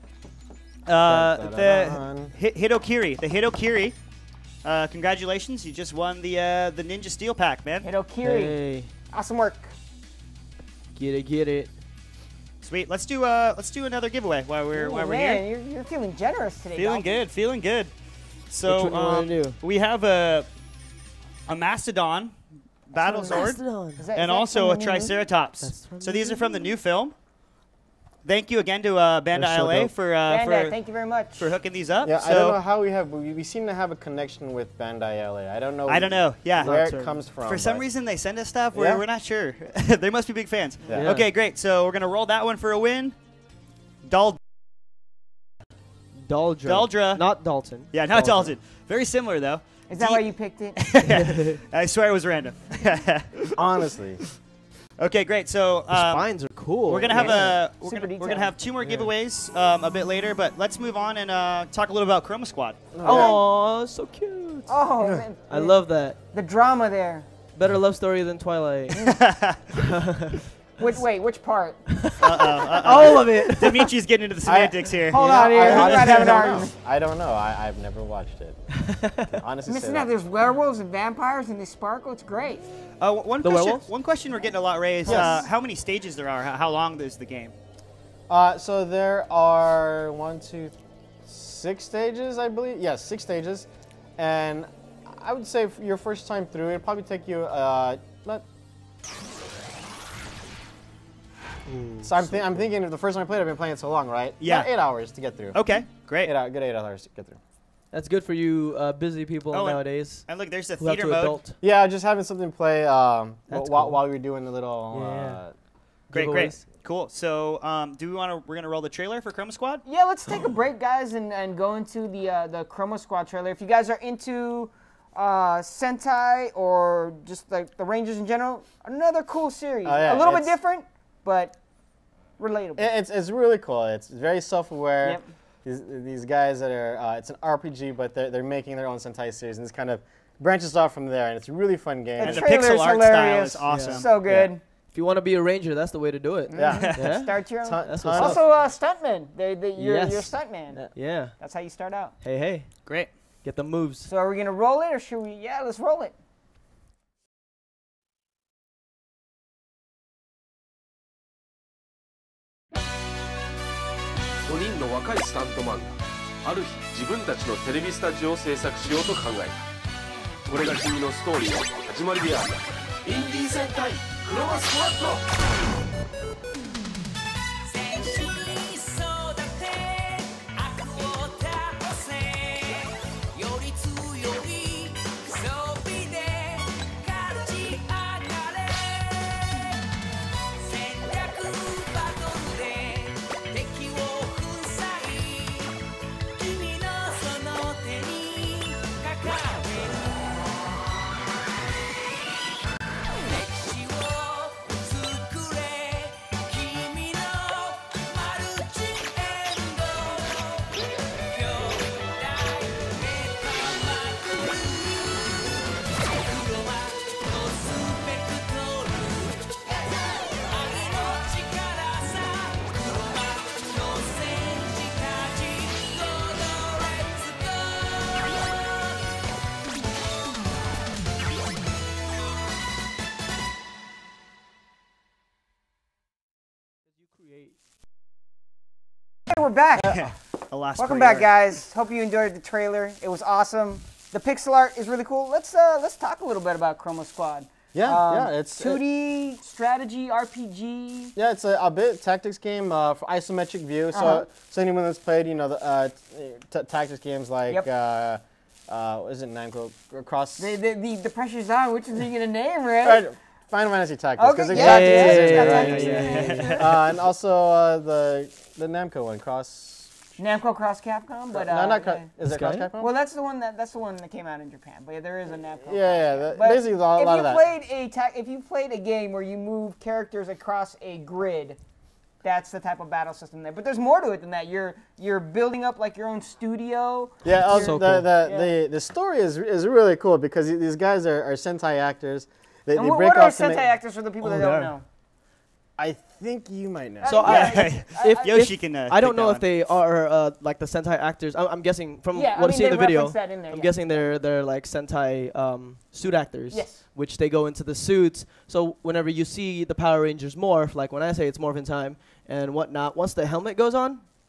Speaker 5: The Hitokiri. The Hitokiri. Congratulations, you just won the Ninja Steel pack, man.
Speaker 4: Hitokiri.
Speaker 7: Hey,
Speaker 4: Awesome work.
Speaker 7: get it.
Speaker 5: Sweet. Let's do another giveaway while we're
Speaker 4: Ooh,
Speaker 5: here.
Speaker 4: man, you're feeling generous today.
Speaker 5: Feeling
Speaker 4: Dolphin.
Speaker 5: good. So
Speaker 7: Which one you wanna do?
Speaker 5: we have a Mastodon Battle Sword,
Speaker 7: Mastodon.
Speaker 4: Is that
Speaker 5: and
Speaker 4: from
Speaker 5: also
Speaker 4: the
Speaker 5: a
Speaker 4: new movie?
Speaker 5: Triceratops.
Speaker 7: That's from
Speaker 5: So
Speaker 7: the
Speaker 5: these are
Speaker 7: new
Speaker 5: from the new film. Thank you again to Bandai
Speaker 7: so
Speaker 5: LA
Speaker 7: dope.
Speaker 5: for
Speaker 4: Bandai, thank you very much.
Speaker 5: for hooking these up.
Speaker 6: Yeah,
Speaker 5: so
Speaker 6: I don't know how we have, but we seem to have a connection with Bandai LA. I don't know.
Speaker 5: I don't know. Yeah.
Speaker 6: where
Speaker 7: Not
Speaker 6: it comes from.
Speaker 5: For some
Speaker 6: but-
Speaker 5: reason, they send us stuff.
Speaker 6: Yeah.
Speaker 5: We're not sure. They must be big fans.
Speaker 6: Yeah.
Speaker 7: Yeah.
Speaker 5: Okay, great. So we're gonna roll that one for a win.
Speaker 7: Daldra.
Speaker 5: Daldra.
Speaker 7: Not Dalton.
Speaker 5: Yeah, not
Speaker 7: Daldra.
Speaker 5: Dalton. Very similar though.
Speaker 4: Is that why you picked it?
Speaker 5: I swear it was random.
Speaker 6: Honestly.
Speaker 5: Okay, great. So
Speaker 7: The spines are cool.
Speaker 5: we're gonna have
Speaker 4: Super
Speaker 5: we're
Speaker 4: detailed.
Speaker 5: gonna have 2 more giveaways a bit later, but let's move on and talk a little about Chroma Squad.
Speaker 7: Oh, so cute.
Speaker 4: Oh, man.
Speaker 7: I love that.
Speaker 4: the drama there.
Speaker 7: Better love story than Twilight.
Speaker 4: Which part?
Speaker 7: All of it.
Speaker 5: Dimitri's getting into the semantics here.
Speaker 4: Hold on here.
Speaker 6: I
Speaker 4: We're
Speaker 6: honestly
Speaker 4: not having an
Speaker 6: don't know.
Speaker 4: argument.
Speaker 6: I don't know. I've never watched it. Honestly, say
Speaker 4: Missing
Speaker 6: that.
Speaker 4: out. There's werewolves and vampires and they sparkle. It's great.
Speaker 5: One
Speaker 7: The
Speaker 5: question.
Speaker 7: werewolves?
Speaker 5: One question we're getting a lot, Ray, is
Speaker 6: Yes.
Speaker 5: how many stages there are. How long is the game?
Speaker 6: So there are 6 stages, I believe. Yes, 6 stages, and I would say for your first time through, it'll probably take you not. So I'm thinking if the first time I played, I've been playing it so long, right?
Speaker 5: Yeah.
Speaker 6: About 8 hours to get through.
Speaker 5: Okay, great.
Speaker 6: Good 8 hours to get through.
Speaker 7: That's good for you busy people
Speaker 5: Oh, and-
Speaker 7: nowadays
Speaker 5: And look, there's the
Speaker 7: who have
Speaker 5: theater
Speaker 7: to
Speaker 5: mode.
Speaker 7: adult.
Speaker 6: Yeah, just having something to play
Speaker 7: That's
Speaker 6: while
Speaker 7: cool.
Speaker 6: we were doing the little.
Speaker 7: Yeah.
Speaker 5: Great,
Speaker 7: Giveaways.
Speaker 5: cool. So, do we want to? We're gonna roll the trailer for Chroma Squad.
Speaker 4: Yeah, let's take a break, guys, and go into the Chroma Squad trailer. If you guys are into Sentai or just like the Rangers in general, another cool series.
Speaker 6: Oh, yeah,
Speaker 4: a little bit
Speaker 6: it's-
Speaker 4: different, but relatable.
Speaker 6: It's really cool. It's very self-aware.
Speaker 4: Yep.
Speaker 6: These guys that are it's an RPG, but they're making their own Sentai series, and this kind of branches off from there, and it's a really fun game.
Speaker 5: And the
Speaker 4: trailer's
Speaker 5: pixel art
Speaker 4: hilarious.
Speaker 5: style is awesome.
Speaker 4: So good.
Speaker 7: If you want to be a ranger, that's the way to do it.
Speaker 6: Yeah.
Speaker 7: Yeah.
Speaker 4: Start your own.
Speaker 7: That's
Speaker 6: Ton-
Speaker 7: what's
Speaker 6: ton
Speaker 7: up.
Speaker 4: Also, stuntman. You're
Speaker 7: Yes.
Speaker 4: stuntman.
Speaker 7: Yeah.
Speaker 4: That's how you start out.
Speaker 7: Hey, hey.
Speaker 5: Great.
Speaker 7: Get the moves.
Speaker 4: So are we gonna roll it or should we? Yeah, let's roll it.
Speaker 8: 5人の若いスタントマンがある日自分たちのテレビスタジオを制作しようと考えた。これが君のストーリーの始まりである。インディー戦隊クロマスクワット。
Speaker 3: 戦士に育て悪を倒せより強い装備で勝ち上がれ戦略バトルで敵を粉砕君のその手にかかれる歴史を作れ君のマルチエンド兄弟メタマクル黒マのスペクトル愛の力さ黒マの戦士たち Go go let's
Speaker 4: Hey, we're back.
Speaker 5: Alas,
Speaker 4: Welcome
Speaker 5: for
Speaker 4: back,
Speaker 5: your-
Speaker 4: guys. Hope you enjoyed the trailer. It was awesome. The pixel art is really cool. Let's talk a little bit about Chroma Squad.
Speaker 6: Yeah, it's
Speaker 4: 2D strategy RPG.
Speaker 6: Yeah, it's a bit tactics game for isometric view. So anyone that's played, the tactics games like
Speaker 4: Yep.
Speaker 6: what is it, Namco Cross?
Speaker 4: The pressure's on. Which one are you gonna name, right?
Speaker 6: Right, Final Fantasy Tactics.
Speaker 4: Okay,
Speaker 6: 'cause
Speaker 4: yeah,
Speaker 6: exactly-
Speaker 4: yeah,
Speaker 6: it's
Speaker 4: yeah,
Speaker 6: got
Speaker 4: yeah,
Speaker 6: tactics.
Speaker 4: yeah,
Speaker 6: And also the Namco one, Cross.
Speaker 4: Namco Cross Capcom, but
Speaker 6: no, not Cross.
Speaker 4: yeah.
Speaker 6: Is it Cross
Speaker 7: Sky?
Speaker 6: Capcom?
Speaker 4: Well, that's the one that came out in Japan. But yeah, there is a Namco.
Speaker 6: yeah.
Speaker 4: But
Speaker 6: Basically, a lot of that.
Speaker 4: If you played a game where you move characters across a grid, that's the type of battle system there. But there's more to it than that. You're building up like your own studio.
Speaker 6: Yeah,
Speaker 7: So
Speaker 6: the,
Speaker 7: cool.
Speaker 6: the story is really cool because these guys are Sentai actors. They
Speaker 4: And
Speaker 6: break
Speaker 4: what are
Speaker 6: off to
Speaker 4: Sentai
Speaker 6: make-
Speaker 4: actors for the people that
Speaker 7: they
Speaker 4: don't
Speaker 7: are.
Speaker 4: know?
Speaker 6: I think you might know.
Speaker 7: So
Speaker 5: If Yoshi can.
Speaker 7: I don't
Speaker 5: take
Speaker 7: know
Speaker 5: that
Speaker 7: if they are like the Sentai actors. I'm guessing from
Speaker 4: Yeah, I
Speaker 7: what I
Speaker 4: mean,
Speaker 7: see in
Speaker 4: they
Speaker 7: the video.
Speaker 4: reference that in there,
Speaker 7: I'm
Speaker 4: yeah.
Speaker 7: guessing they're like Sentai suit actors.
Speaker 4: Yes.
Speaker 7: Which they go into the suits. So whenever you see the Power Rangers morph, like when I say it's morphin time and whatnot, once the helmet goes on,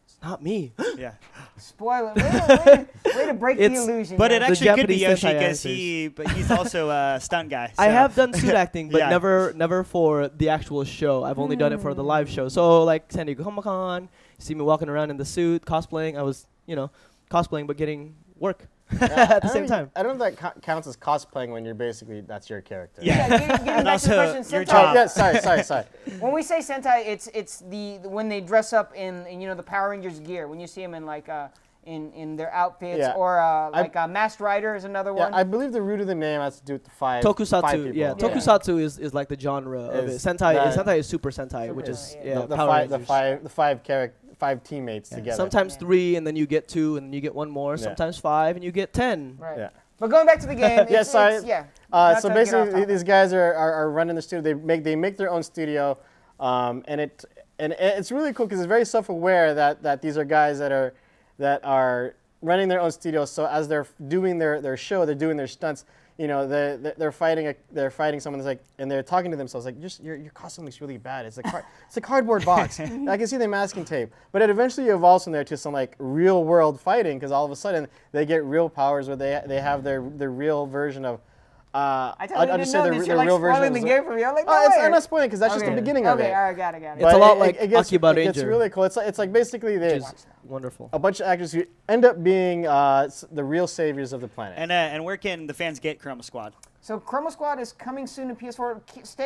Speaker 7: It's not me.
Speaker 5: Yeah.
Speaker 4: Spoiler. Way to break the
Speaker 7: It's-
Speaker 4: illusion.
Speaker 5: But
Speaker 4: man.
Speaker 5: it actually could be
Speaker 7: Japanese
Speaker 5: Yoshi
Speaker 7: Sentai
Speaker 5: because he's also a stunt guy.
Speaker 7: I
Speaker 5: so-
Speaker 7: have done suit acting, but
Speaker 5: Yeah.
Speaker 7: never for the actual show. I've only done it for the live show. So like San Diego Comic Con, you see me walking around in the suit, cosplaying. I was, cosplaying but getting work at the same time.
Speaker 6: I don't know if that counts as cosplaying when you're basically that's your character.
Speaker 5: Yeah.
Speaker 4: Getting
Speaker 5: And
Speaker 4: back to the
Speaker 5: also
Speaker 4: question,
Speaker 5: your
Speaker 4: Sentai.
Speaker 5: job.
Speaker 6: Yeah, sorry.
Speaker 4: When we say Sentai, it's the when they dress up in the Power Rangers gear. When you see them in like in their outfits,
Speaker 6: Yeah.
Speaker 4: or like Masked Rider is another
Speaker 6: Yeah,
Speaker 4: one.
Speaker 6: I believe the root of the name has to do with the five
Speaker 7: Tokusatsu,
Speaker 6: people.
Speaker 7: yeah. Tokusatsu is like the genre of it.
Speaker 6: Is
Speaker 7: Sentai
Speaker 6: that-
Speaker 7: is Super Sentai, which is
Speaker 6: The
Speaker 7: Power Rangers.
Speaker 6: five teammates together.
Speaker 7: Sometimes 3, and then you get 2, and then you get 1 more.
Speaker 6: Yeah.
Speaker 7: Sometimes 5, and you get 10.
Speaker 4: Right.
Speaker 6: Yeah.
Speaker 4: But going back to the game,
Speaker 6: Yeah, sorry.
Speaker 4: not
Speaker 6: So
Speaker 4: trying to get off
Speaker 6: basically,
Speaker 4: topic.
Speaker 6: these guys are running the studio. They make their own studio, and it's really cool because it's very self-aware that these are guys that are running their own studio. So as they're doing their show, they're doing their stunts. They're fighting someone that's like, and they're talking to themselves like, your costume looks really bad. It's a cardboard box. I can see the masking tape, but it eventually evolves from there to some like real world fighting because all of a sudden they get real powers where they have their real version of.
Speaker 4: I totally didn't know that you're like
Speaker 6: real version
Speaker 4: spoiling the
Speaker 6: of
Speaker 4: game for me. I'm like, no
Speaker 6: I'm
Speaker 4: way.
Speaker 6: not spoiling because that's just the
Speaker 4: Okay.
Speaker 6: beginning of
Speaker 4: Okay,
Speaker 6: it.
Speaker 4: all right, got it.
Speaker 7: It's a lot like
Speaker 6: gets,
Speaker 7: Akiba
Speaker 6: it gets
Speaker 7: Ranger.
Speaker 6: really cool. It's like basically
Speaker 7: Which is wonderful.
Speaker 6: a bunch of actors who end up being the real saviors of the planet.
Speaker 5: And where can the fans get Chroma Squad?
Speaker 4: So Chroma Squad is coming soon to PS4.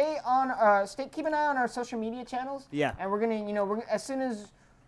Speaker 4: Keep an eye on our social media channels.
Speaker 5: Yeah.
Speaker 4: And we're gonna, as soon as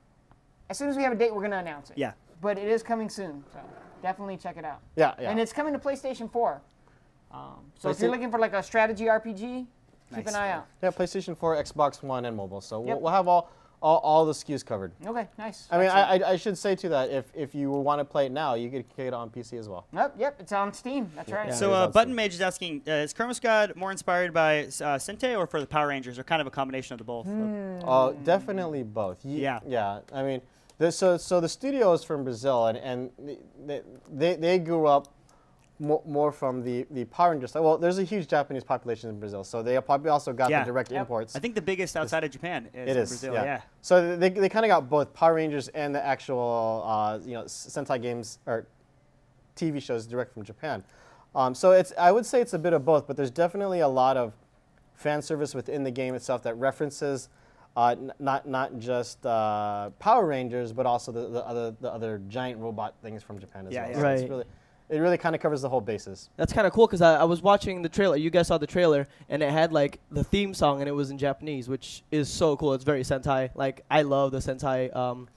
Speaker 4: we have a date, we're gonna announce it.
Speaker 5: Yeah.
Speaker 4: But it is coming soon, so definitely check it out.
Speaker 6: Yeah.
Speaker 4: And it's coming to PlayStation 4. So if you're looking for like a strategy RPG, keep
Speaker 5: Nice.
Speaker 4: an eye out.
Speaker 6: Yeah, PlayStation 4, Xbox One, and mobile. So
Speaker 4: Yep.
Speaker 6: we'll have all the SKUs covered.
Speaker 4: Okay, nice.
Speaker 6: I mean,
Speaker 4: Excellent.
Speaker 6: I should say too that if you want to play it now, you could get it on PC as well.
Speaker 4: Yep, it's on Steam. That's right.
Speaker 6: Yeah.
Speaker 5: So
Speaker 6: it is awesome.
Speaker 5: Button Mage is asking, is Chroma Squad more inspired by Sente or for the Power Rangers, or kind of a combination of the both?
Speaker 6: Definitely both.
Speaker 5: Yeah.
Speaker 6: Yeah. I mean, so the studio is from Brazil, and they grew up more from the Power Rangers. Well, there's a huge Japanese population in Brazil, so they probably also got
Speaker 5: Yeah.
Speaker 6: the direct imports.
Speaker 5: I think the biggest outside of Japan is
Speaker 6: It
Speaker 5: in
Speaker 6: is,
Speaker 5: Brazil.
Speaker 6: yeah.
Speaker 5: Yeah.
Speaker 6: So they kind of got both Power Rangers and the actual Sentai games or TV shows direct from Japan. So I would say it's a bit of both, but there's definitely a lot of fan service within the game itself that references not just Power Rangers, but also the other giant robot things from Japan as
Speaker 5: Yeah,
Speaker 6: well.
Speaker 5: yeah.
Speaker 6: So
Speaker 7: Right.
Speaker 6: it really kind of covers the whole basis.
Speaker 7: That's kind of cool because I was watching the trailer. You guys saw the trailer, and it had like the theme song, and it was in Japanese, which is so cool. It's very Sentai. Like I love the Sentai,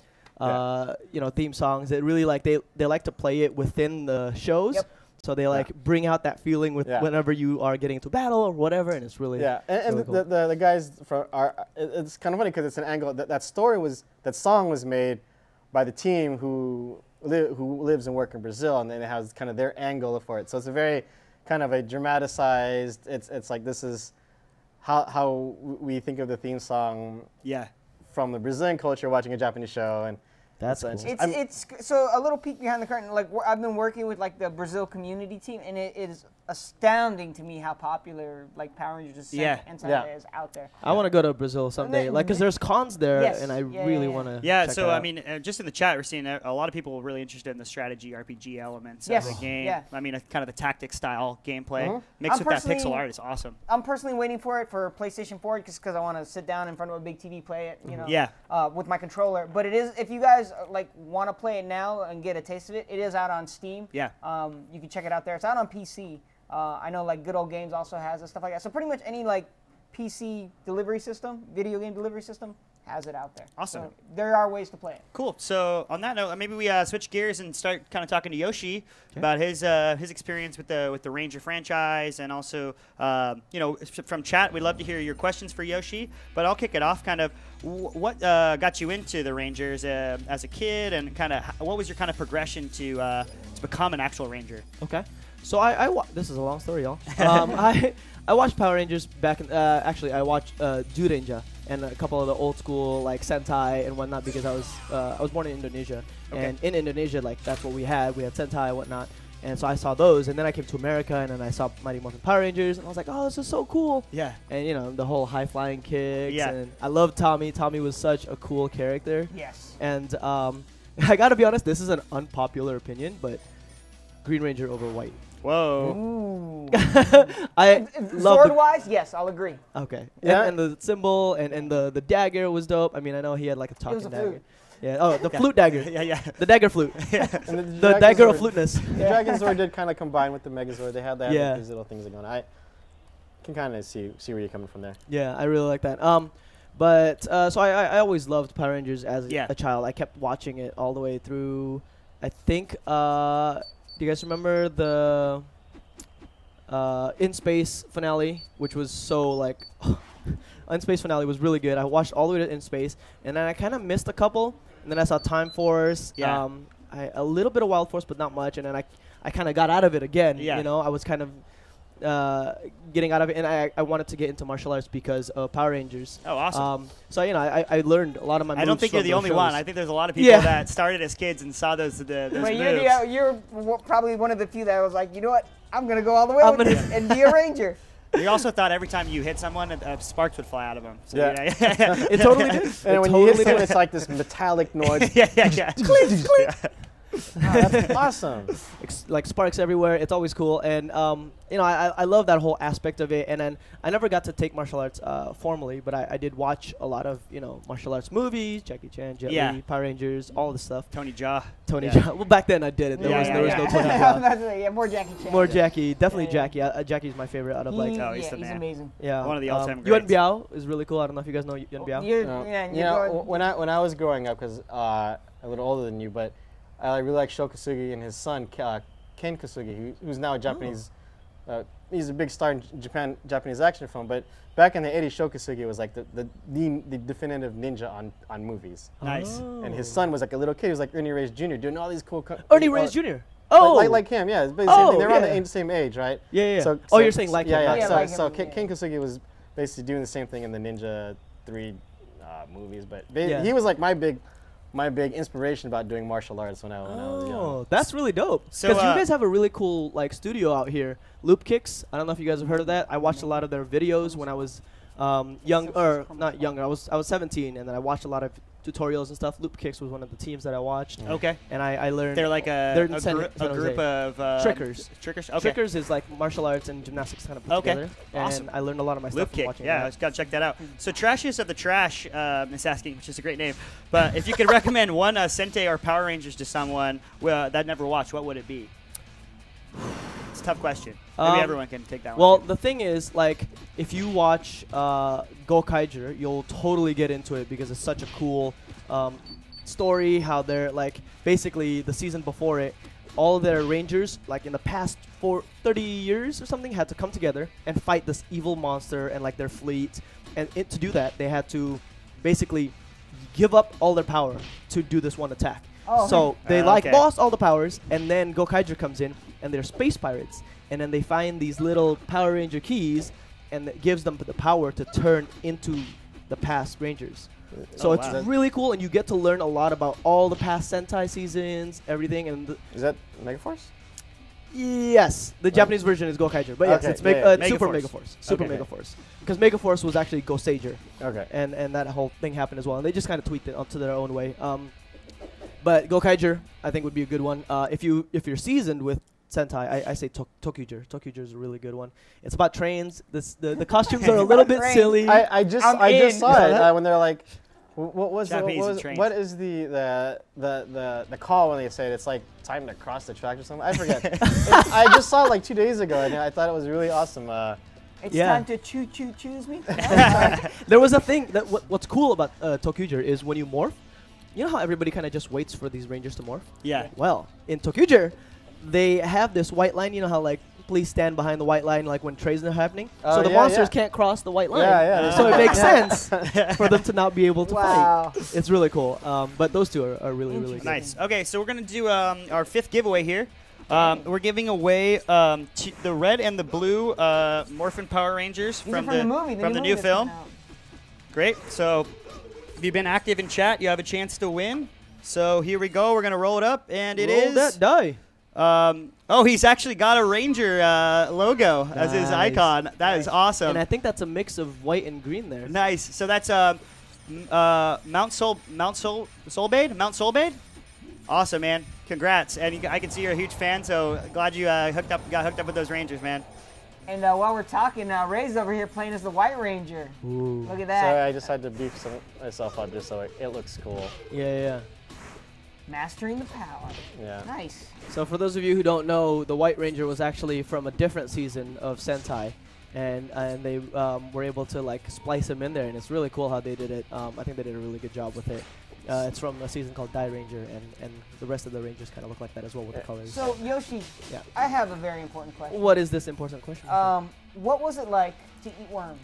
Speaker 7: theme songs. It really like they like to play it within the shows.
Speaker 4: Yep.
Speaker 7: So they like bring out that feeling with
Speaker 6: Yeah.
Speaker 7: whenever you are getting into battle or whatever, and it's really
Speaker 6: Yeah, and
Speaker 7: really cool.
Speaker 6: the guys from it's kind of funny because it's an angle that song was made by the team who lives and works in Brazil, and then it has kind of their angle for it. So it's a very kind of a dramatized. It's like this is how we think of the theme song
Speaker 5: Yeah.
Speaker 6: from the Brazilian culture, watching a Japanese show, and
Speaker 7: That's
Speaker 6: so
Speaker 7: cool.
Speaker 4: It's so a little peek behind the curtain. Like I've been working with like the Brazil community team, and it is astounding to me how popular like Power Rangers and Sentai
Speaker 6: Yeah.
Speaker 4: is out there.
Speaker 7: I want to go to Brazil someday, like because there's cons there,
Speaker 4: Yes.
Speaker 7: and I
Speaker 4: Yeah,
Speaker 7: really
Speaker 4: yeah, yeah.
Speaker 7: want to.
Speaker 5: Yeah, so I mean, just in the chat, we're seeing a lot of people really interested in the strategy RPG elements
Speaker 4: Yes.
Speaker 5: of the game.
Speaker 4: Yeah.
Speaker 5: I mean, kind of the tactic style gameplay
Speaker 6: Mhm.
Speaker 5: mixed
Speaker 4: I'm
Speaker 5: with that pixel
Speaker 4: personally-
Speaker 5: art is awesome.
Speaker 4: I'm personally waiting for it for PlayStation 4 just because I want to sit down in front of a big TV, play it,
Speaker 5: Yeah.
Speaker 4: with my controller. But it is, if you guys like want to play it now and get a taste of it, it is out on Steam.
Speaker 5: Yeah.
Speaker 4: You can check it out there. It's out on PC. I know like Good Old Games also has it, stuff like that. So pretty much any like PC delivery system, video game delivery system, has it out there.
Speaker 5: Awesome.
Speaker 4: So there are ways to play it.
Speaker 5: Cool. So on that note, maybe we switch gears and start kind of talking to Yoshi about his experience with the Ranger franchise, and also from chat, we'd love to hear your questions for Yoshi. But I'll kick it off. Kind of what got you into the Rangers as a kid, and kind of what was your kind of progression to become an actual Ranger?
Speaker 7: Okay. So this is a long story, y'all. I watched Power Rangers back in, actually I watched Ranger and a couple of the old school like Sentai and whatnot because I was born in Indonesia,
Speaker 5: Okay.
Speaker 7: and in Indonesia like that's what we had. We had Sentai and whatnot, And so I saw those, and then I came to America, and then I saw Mighty Morphin Power Rangers, and I was like, oh, this is so cool.
Speaker 5: Yeah.
Speaker 7: And, you know, the whole high-flying kicks.
Speaker 5: Yeah.
Speaker 7: And I love Tommy. Tommy was such a cool character.
Speaker 4: Yes.
Speaker 7: And I got to be honest, this is an unpopular opinion, but Green Ranger over White.
Speaker 5: Whoa.
Speaker 4: Ooh.
Speaker 7: I love
Speaker 4: Sword-wise, yes, I'll agree.
Speaker 7: Okay.
Speaker 6: Yeah.
Speaker 7: And the symbol and the dagger was dope. I mean, I know he had like a talking
Speaker 4: was a
Speaker 7: dagger.
Speaker 4: flute.
Speaker 7: Yeah. Oh, the flute dagger.
Speaker 5: Yeah.
Speaker 7: The dagger flute.
Speaker 6: And
Speaker 7: The dagger of
Speaker 6: Dragonzord-
Speaker 7: fluteness.
Speaker 6: The Dragonzord did kind of combine with the Megazord. They had
Speaker 7: Yeah.
Speaker 6: these little things going. I can kind of see where you're coming from there.
Speaker 7: Yeah, I really like that. But so I always loved Power Rangers as
Speaker 5: Yeah.
Speaker 7: a child. I kept watching it all the way through. I think. Do you guys remember the In Space finale, which was so like. In Space finale was really good. I watched all the way to In Space, and then I kind of missed a couple. And then I saw Time Force.
Speaker 5: Yeah.
Speaker 7: A little bit of Wild Force, but not much. And then I kind of got out of it again.
Speaker 5: Yeah.
Speaker 7: You know, I was kind of getting out of it, and I wanted to get into martial arts because of Power Rangers.
Speaker 5: Oh, awesome.
Speaker 7: So you know, I learned a lot of my.
Speaker 5: I don't
Speaker 7: moves
Speaker 5: think you're
Speaker 7: from
Speaker 5: the
Speaker 7: those
Speaker 5: only one.
Speaker 7: shows.
Speaker 5: I think there's a lot of people
Speaker 7: Yeah.
Speaker 5: that started as kids and saw those moves.
Speaker 4: Well, you're probably one of the few that was like, you know what? I'm going to go all the way
Speaker 7: I'm
Speaker 4: with
Speaker 7: gonna-
Speaker 4: this and be a ranger.
Speaker 5: You also thought every time you hit someone, sparks would fly out of them. So,
Speaker 6: Yeah.
Speaker 5: you know,
Speaker 7: It totally did.
Speaker 6: And
Speaker 7: It
Speaker 6: when
Speaker 7: totally
Speaker 6: you hit
Speaker 7: did.
Speaker 6: it, it's like this metallic noise.
Speaker 5: yeah.
Speaker 6: That's awesome.
Speaker 7: Like sparks everywhere. It's always cool, and you know, I love that whole aspect of it. And then I never got to take martial arts formally, but I did watch a lot of martial arts movies, Jackie Chan, Jet
Speaker 5: Yeah.
Speaker 7: Li, Power Rangers, all the stuff.
Speaker 5: Tony Jaa.
Speaker 7: Tony
Speaker 5: Yeah.
Speaker 7: Jaa. Well, back then I did it. There was no Tony Jaa.
Speaker 4: Yeah, more Jackie Chan.
Speaker 7: More Jackie, definitely
Speaker 4: Yeah,
Speaker 7: Jackie. Jackie's my favorite out of like.
Speaker 5: Oh, he's the
Speaker 4: he's
Speaker 5: man.
Speaker 4: amazing.
Speaker 7: Yeah,
Speaker 5: One of the all-time
Speaker 7: Yuan
Speaker 5: greats.
Speaker 7: Biao is really cool. I don't know if you guys know Yuan Biao.
Speaker 6: You know, when I was growing up, because a little older than you, but I really like Sho Kosugi and his son Ken Kosugi, who's now a Japanese. He's a big star in Japanese action film. But back in the '80s, Sho Kosugi was like the definitive ninja on movies.
Speaker 5: Nice.
Speaker 6: And his son was like a little kid. He was like Ernie Reyes Jr. doing all these cool.
Speaker 7: Ernie Reyes Jr. Oh,
Speaker 6: like him, yeah. It's basically the same thing. They're around
Speaker 7: yeah.
Speaker 6: the same age, right?
Speaker 7: Yeah.
Speaker 6: So,
Speaker 7: Oh, you're saying like him,
Speaker 6: yeah,
Speaker 7: not
Speaker 6: yeah.
Speaker 4: like
Speaker 6: So
Speaker 4: him,
Speaker 6: Ken Kosugi was basically doing the same thing in the Ninja 3 movies, but
Speaker 7: Yeah.
Speaker 6: he was like my big inspiration about doing martial arts when I was young.
Speaker 7: Oh, that's really dope.
Speaker 5: So,
Speaker 7: Because you guys have a really cool like studio out here, Loop Kicks. I don't know if you guys have heard of that. I watched a lot of their videos when I was young, or not young. I was 17, and then I watched a lot of tutorials and stuff. Loop Kicks was one of the teams that I watched.
Speaker 5: Okay.
Speaker 7: And I learned.
Speaker 5: They're like
Speaker 7: They're in
Speaker 5: a
Speaker 7: San
Speaker 5: group
Speaker 7: Jose.
Speaker 5: of
Speaker 7: Trickers.
Speaker 5: Trickers. Okay.
Speaker 7: Trickers is like martial arts and gymnastics kind of put
Speaker 5: Okay.
Speaker 7: together.
Speaker 5: Awesome.
Speaker 7: And I learned a lot of my
Speaker 5: Loop
Speaker 7: stuff from
Speaker 5: Kick.
Speaker 7: watching
Speaker 5: Yeah, I
Speaker 7: that.
Speaker 5: just gotta check that out. So Trashiest of the Trash is asking, which is a great name. But if you could recommend one Sentai or Power Rangers to someone that never watched, what would it be? It's a tough question. Maybe everyone can take that
Speaker 7: Well,
Speaker 5: one.
Speaker 7: the thing is, like, if you watch Gokaiger, you'll totally get into it because it's such a cool story. How they're like, basically the season before it, all of their rangers, like in the past 30 years or something, had to come together and fight this evil monster and like their fleet. And to do that, they had to basically give up all their power to do this one attack.
Speaker 4: Oh,
Speaker 7: So they
Speaker 5: okay.
Speaker 7: lost all the powers, and then Gokaiger comes in, and they're space pirates, and then they find these little Power Ranger keys, and it gives them the power to turn into the past Rangers. So
Speaker 5: Oh,
Speaker 7: it's
Speaker 5: wow.
Speaker 7: really cool, and you get to learn a lot about all the past Sentai seasons, everything. And
Speaker 6: Is that Megaforce?
Speaker 7: yes, the Japanese version is Gokaiger, but yes,
Speaker 6: Okay,
Speaker 7: it's
Speaker 6: yeah, yeah.
Speaker 7: Super
Speaker 5: Megaforce.
Speaker 7: Megaforce. Super
Speaker 6: Okay.
Speaker 7: Megaforce. Because Megaforce was actually Gosager.
Speaker 6: Okay.
Speaker 7: And that whole thing happened as well. And they just kind of tweaked it onto their own way. But Gokaiger, I think, would be a good one. If you're seasoned with Sentai, I say Tokyuger. Tokyuger is a really good one. It's about trains. The costumes are a little bit
Speaker 4: Trains.
Speaker 7: silly.
Speaker 6: I just
Speaker 4: I'm in.
Speaker 6: saw it when they're like, what
Speaker 5: Japanese and trains.
Speaker 6: what is the call when they say it? It's like time to cross the track or something. I forget. I just saw it like 2 days ago, and I thought it was really awesome.
Speaker 4: It's
Speaker 7: Yeah.
Speaker 4: time to choose me.
Speaker 7: There was a thing that what's cool about Tokyuger is when you morph. You know how everybody kind of just waits for these rangers to morph?
Speaker 5: Yeah.
Speaker 7: Well, in Tokyuger, they have this white line. You know how like please stand behind the white line like when trays are happening.
Speaker 6: Oh,
Speaker 7: So the
Speaker 6: yeah,
Speaker 7: monsters
Speaker 6: yeah.
Speaker 7: can't cross the white line.
Speaker 6: Yeah, yeah.
Speaker 7: So it makes sense for them to not be able to
Speaker 4: Wow.
Speaker 7: fight. It's really cool. But those two are really really good.
Speaker 5: Nice. Okay, so we're gonna do our fifth giveaway here. We're giving away the red and the blue Morphin Power Rangers
Speaker 4: These are
Speaker 5: from
Speaker 4: the movie,
Speaker 5: from the
Speaker 4: movie
Speaker 5: new
Speaker 4: that's
Speaker 5: film.
Speaker 4: coming out.
Speaker 5: Great. So if you've been active in chat, you have a chance to win. So here we go. We're gonna roll it up, and it
Speaker 7: Roll
Speaker 5: is
Speaker 7: that die.
Speaker 5: Oh, he's actually got a Ranger logo as his
Speaker 7: Nice.
Speaker 5: icon. That is awesome.
Speaker 7: And I think that's a mix of white and green there.
Speaker 5: Nice. So that's Mount Solbade. Awesome, man. Congrats. And I can see you're a huge fan, so glad you got hooked up with those Rangers, man.
Speaker 4: And while we're talking, Ray's over here playing as the White Ranger.
Speaker 7: Ooh.
Speaker 4: Look at
Speaker 6: So
Speaker 4: that.
Speaker 6: I decided to beef myself up just so it looks cool.
Speaker 7: Yeah.
Speaker 4: Mastering the power.
Speaker 6: Yeah.
Speaker 4: Nice.
Speaker 7: So for those of you who don't know, the White Ranger was actually from a different season of Sentai, and they were able to like splice him in there, and it's really cool how they did it. I think they did a really good job with it. It's from a season called Die Ranger, and the rest of the Rangers kind of look like that as well with the colors.
Speaker 4: So Yoshi,
Speaker 7: Yeah.
Speaker 4: I have a very important question.
Speaker 7: What is this important question?
Speaker 4: What was it like to eat worms?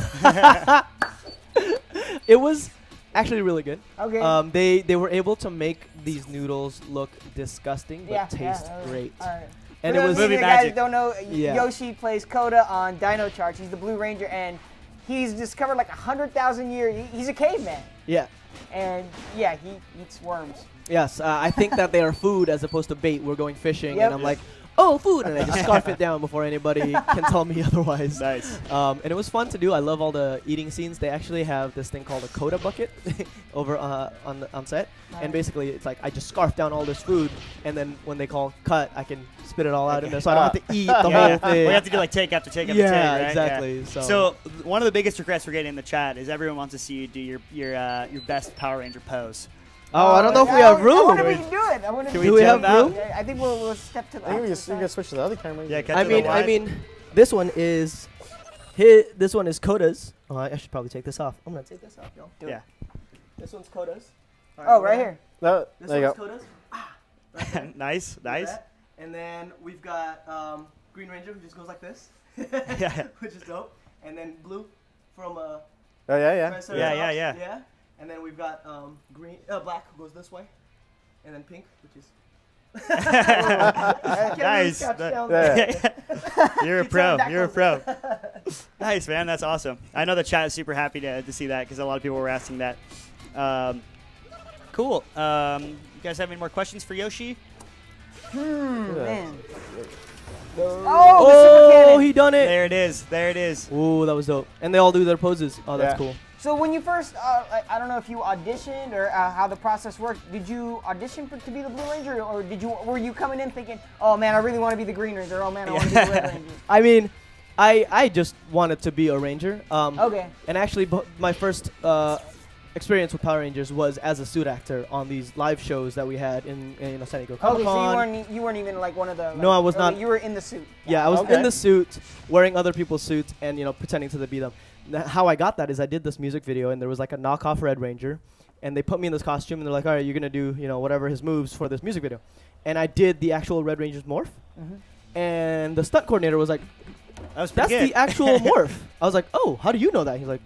Speaker 7: It was actually really good.
Speaker 4: Okay.
Speaker 7: They were able to make these noodles look disgusting but taste great.
Speaker 4: All right.
Speaker 7: And
Speaker 4: For
Speaker 7: it
Speaker 4: those
Speaker 7: was
Speaker 4: of you
Speaker 5: Movie
Speaker 4: guys
Speaker 5: magic.
Speaker 4: don't know,
Speaker 7: Yeah.
Speaker 4: Yoshi plays Koda on Dino charts. He's the Blue Ranger, and he's discovered like 100,000 years. He's a caveman,
Speaker 7: Yeah.
Speaker 4: and yeah, he eats worms.
Speaker 7: Yes, I think that they are food as opposed to bait. We're going fishing,
Speaker 4: Yep.
Speaker 7: and I'm like, oh, food, and I just scarf it down before anybody can tell me otherwise.
Speaker 5: Nice.
Speaker 7: And it was fun to do. I love all the eating scenes. They actually have this thing called a Coda bucket over on set, and basically it's like I just scarf down all this food, and then when they call cut, I can spit it all out in there, so I don't have to eat the whole thing.
Speaker 5: We have to do like take after take after take,
Speaker 7: Yeah,
Speaker 5: right?
Speaker 7: exactly.
Speaker 5: Yeah.
Speaker 7: So-
Speaker 5: One of the biggest requests we're getting in the chat is everyone wants to see you do your best Power Ranger pose.
Speaker 7: Oh, I don't know if we have
Speaker 4: I
Speaker 7: room.
Speaker 4: wonder if we can do it. I wonder
Speaker 5: Can
Speaker 4: if
Speaker 5: we
Speaker 7: Do we
Speaker 5: jump
Speaker 7: have
Speaker 5: out?
Speaker 7: room?
Speaker 4: Yeah, I think we'll step to the
Speaker 6: I think
Speaker 4: opposite
Speaker 6: you can switch to the other camera.
Speaker 5: Yeah, cut
Speaker 7: I
Speaker 5: to the
Speaker 7: mean,
Speaker 5: wide.
Speaker 7: this one is this one is Coda's. Oh, I should probably take this off. I'm gonna take this off, y'all.
Speaker 5: Yeah.
Speaker 7: This one's Coda's.
Speaker 4: Oh, right here.
Speaker 6: There
Speaker 7: This
Speaker 6: you
Speaker 7: one's
Speaker 6: go.
Speaker 7: Coda's.
Speaker 5: Nice.
Speaker 7: And then we've got Green Ranger, who just goes like this,
Speaker 5: Yeah.
Speaker 7: which is dope. And then blue from
Speaker 6: Oh yeah.
Speaker 5: Yeah.
Speaker 7: Yeah. And then we've got black, who goes this way, and then pink, which is.
Speaker 5: Nice. You're a pro. You're a pro. Nice, man. That's awesome. I know the chat is super happy to see that because a lot of people were asking that. Cool. You guys have any more questions for Yoshi?
Speaker 4: Man. Oh, the super
Speaker 7: Oh,
Speaker 4: cannon.
Speaker 7: he done it!
Speaker 5: There it is. There it is.
Speaker 7: Ooh, that was dope. And they all do their poses. Oh, that's
Speaker 6: Yeah.
Speaker 7: cool.
Speaker 4: So when you first, I don't know if you auditioned or how the process worked. Did you audition to be the Blue Ranger, or were you coming in thinking, oh man, I really want to be the Green Ranger. Oh man, I want to be the Red Ranger.
Speaker 7: I mean, I just wanted to be a ranger.
Speaker 4: Okay.
Speaker 7: And actually, my first experience with Power Rangers was as a suit actor on these live shows that we had in San Diego
Speaker 4: Okay,
Speaker 7: Comic-Con.
Speaker 4: so you weren't even like one of the.
Speaker 7: No, I was not.
Speaker 4: You were in the suit.
Speaker 7: Yeah, I was
Speaker 6: Okay.
Speaker 7: in the suit, wearing other people's suits, and pretending to be them. How I got that is I did this music video, and there was like a knockoff Red Ranger, and they put me in this costume, and they're like, "All right, you're gonna do whatever his moves for this music video," and I did the actual Red Ranger's morph, and the stunt coordinator was like,
Speaker 5: That was
Speaker 7: "That's
Speaker 5: pretty
Speaker 7: the
Speaker 5: good.
Speaker 7: actual morph." I was like, "Oh, how do you know that?" He's like,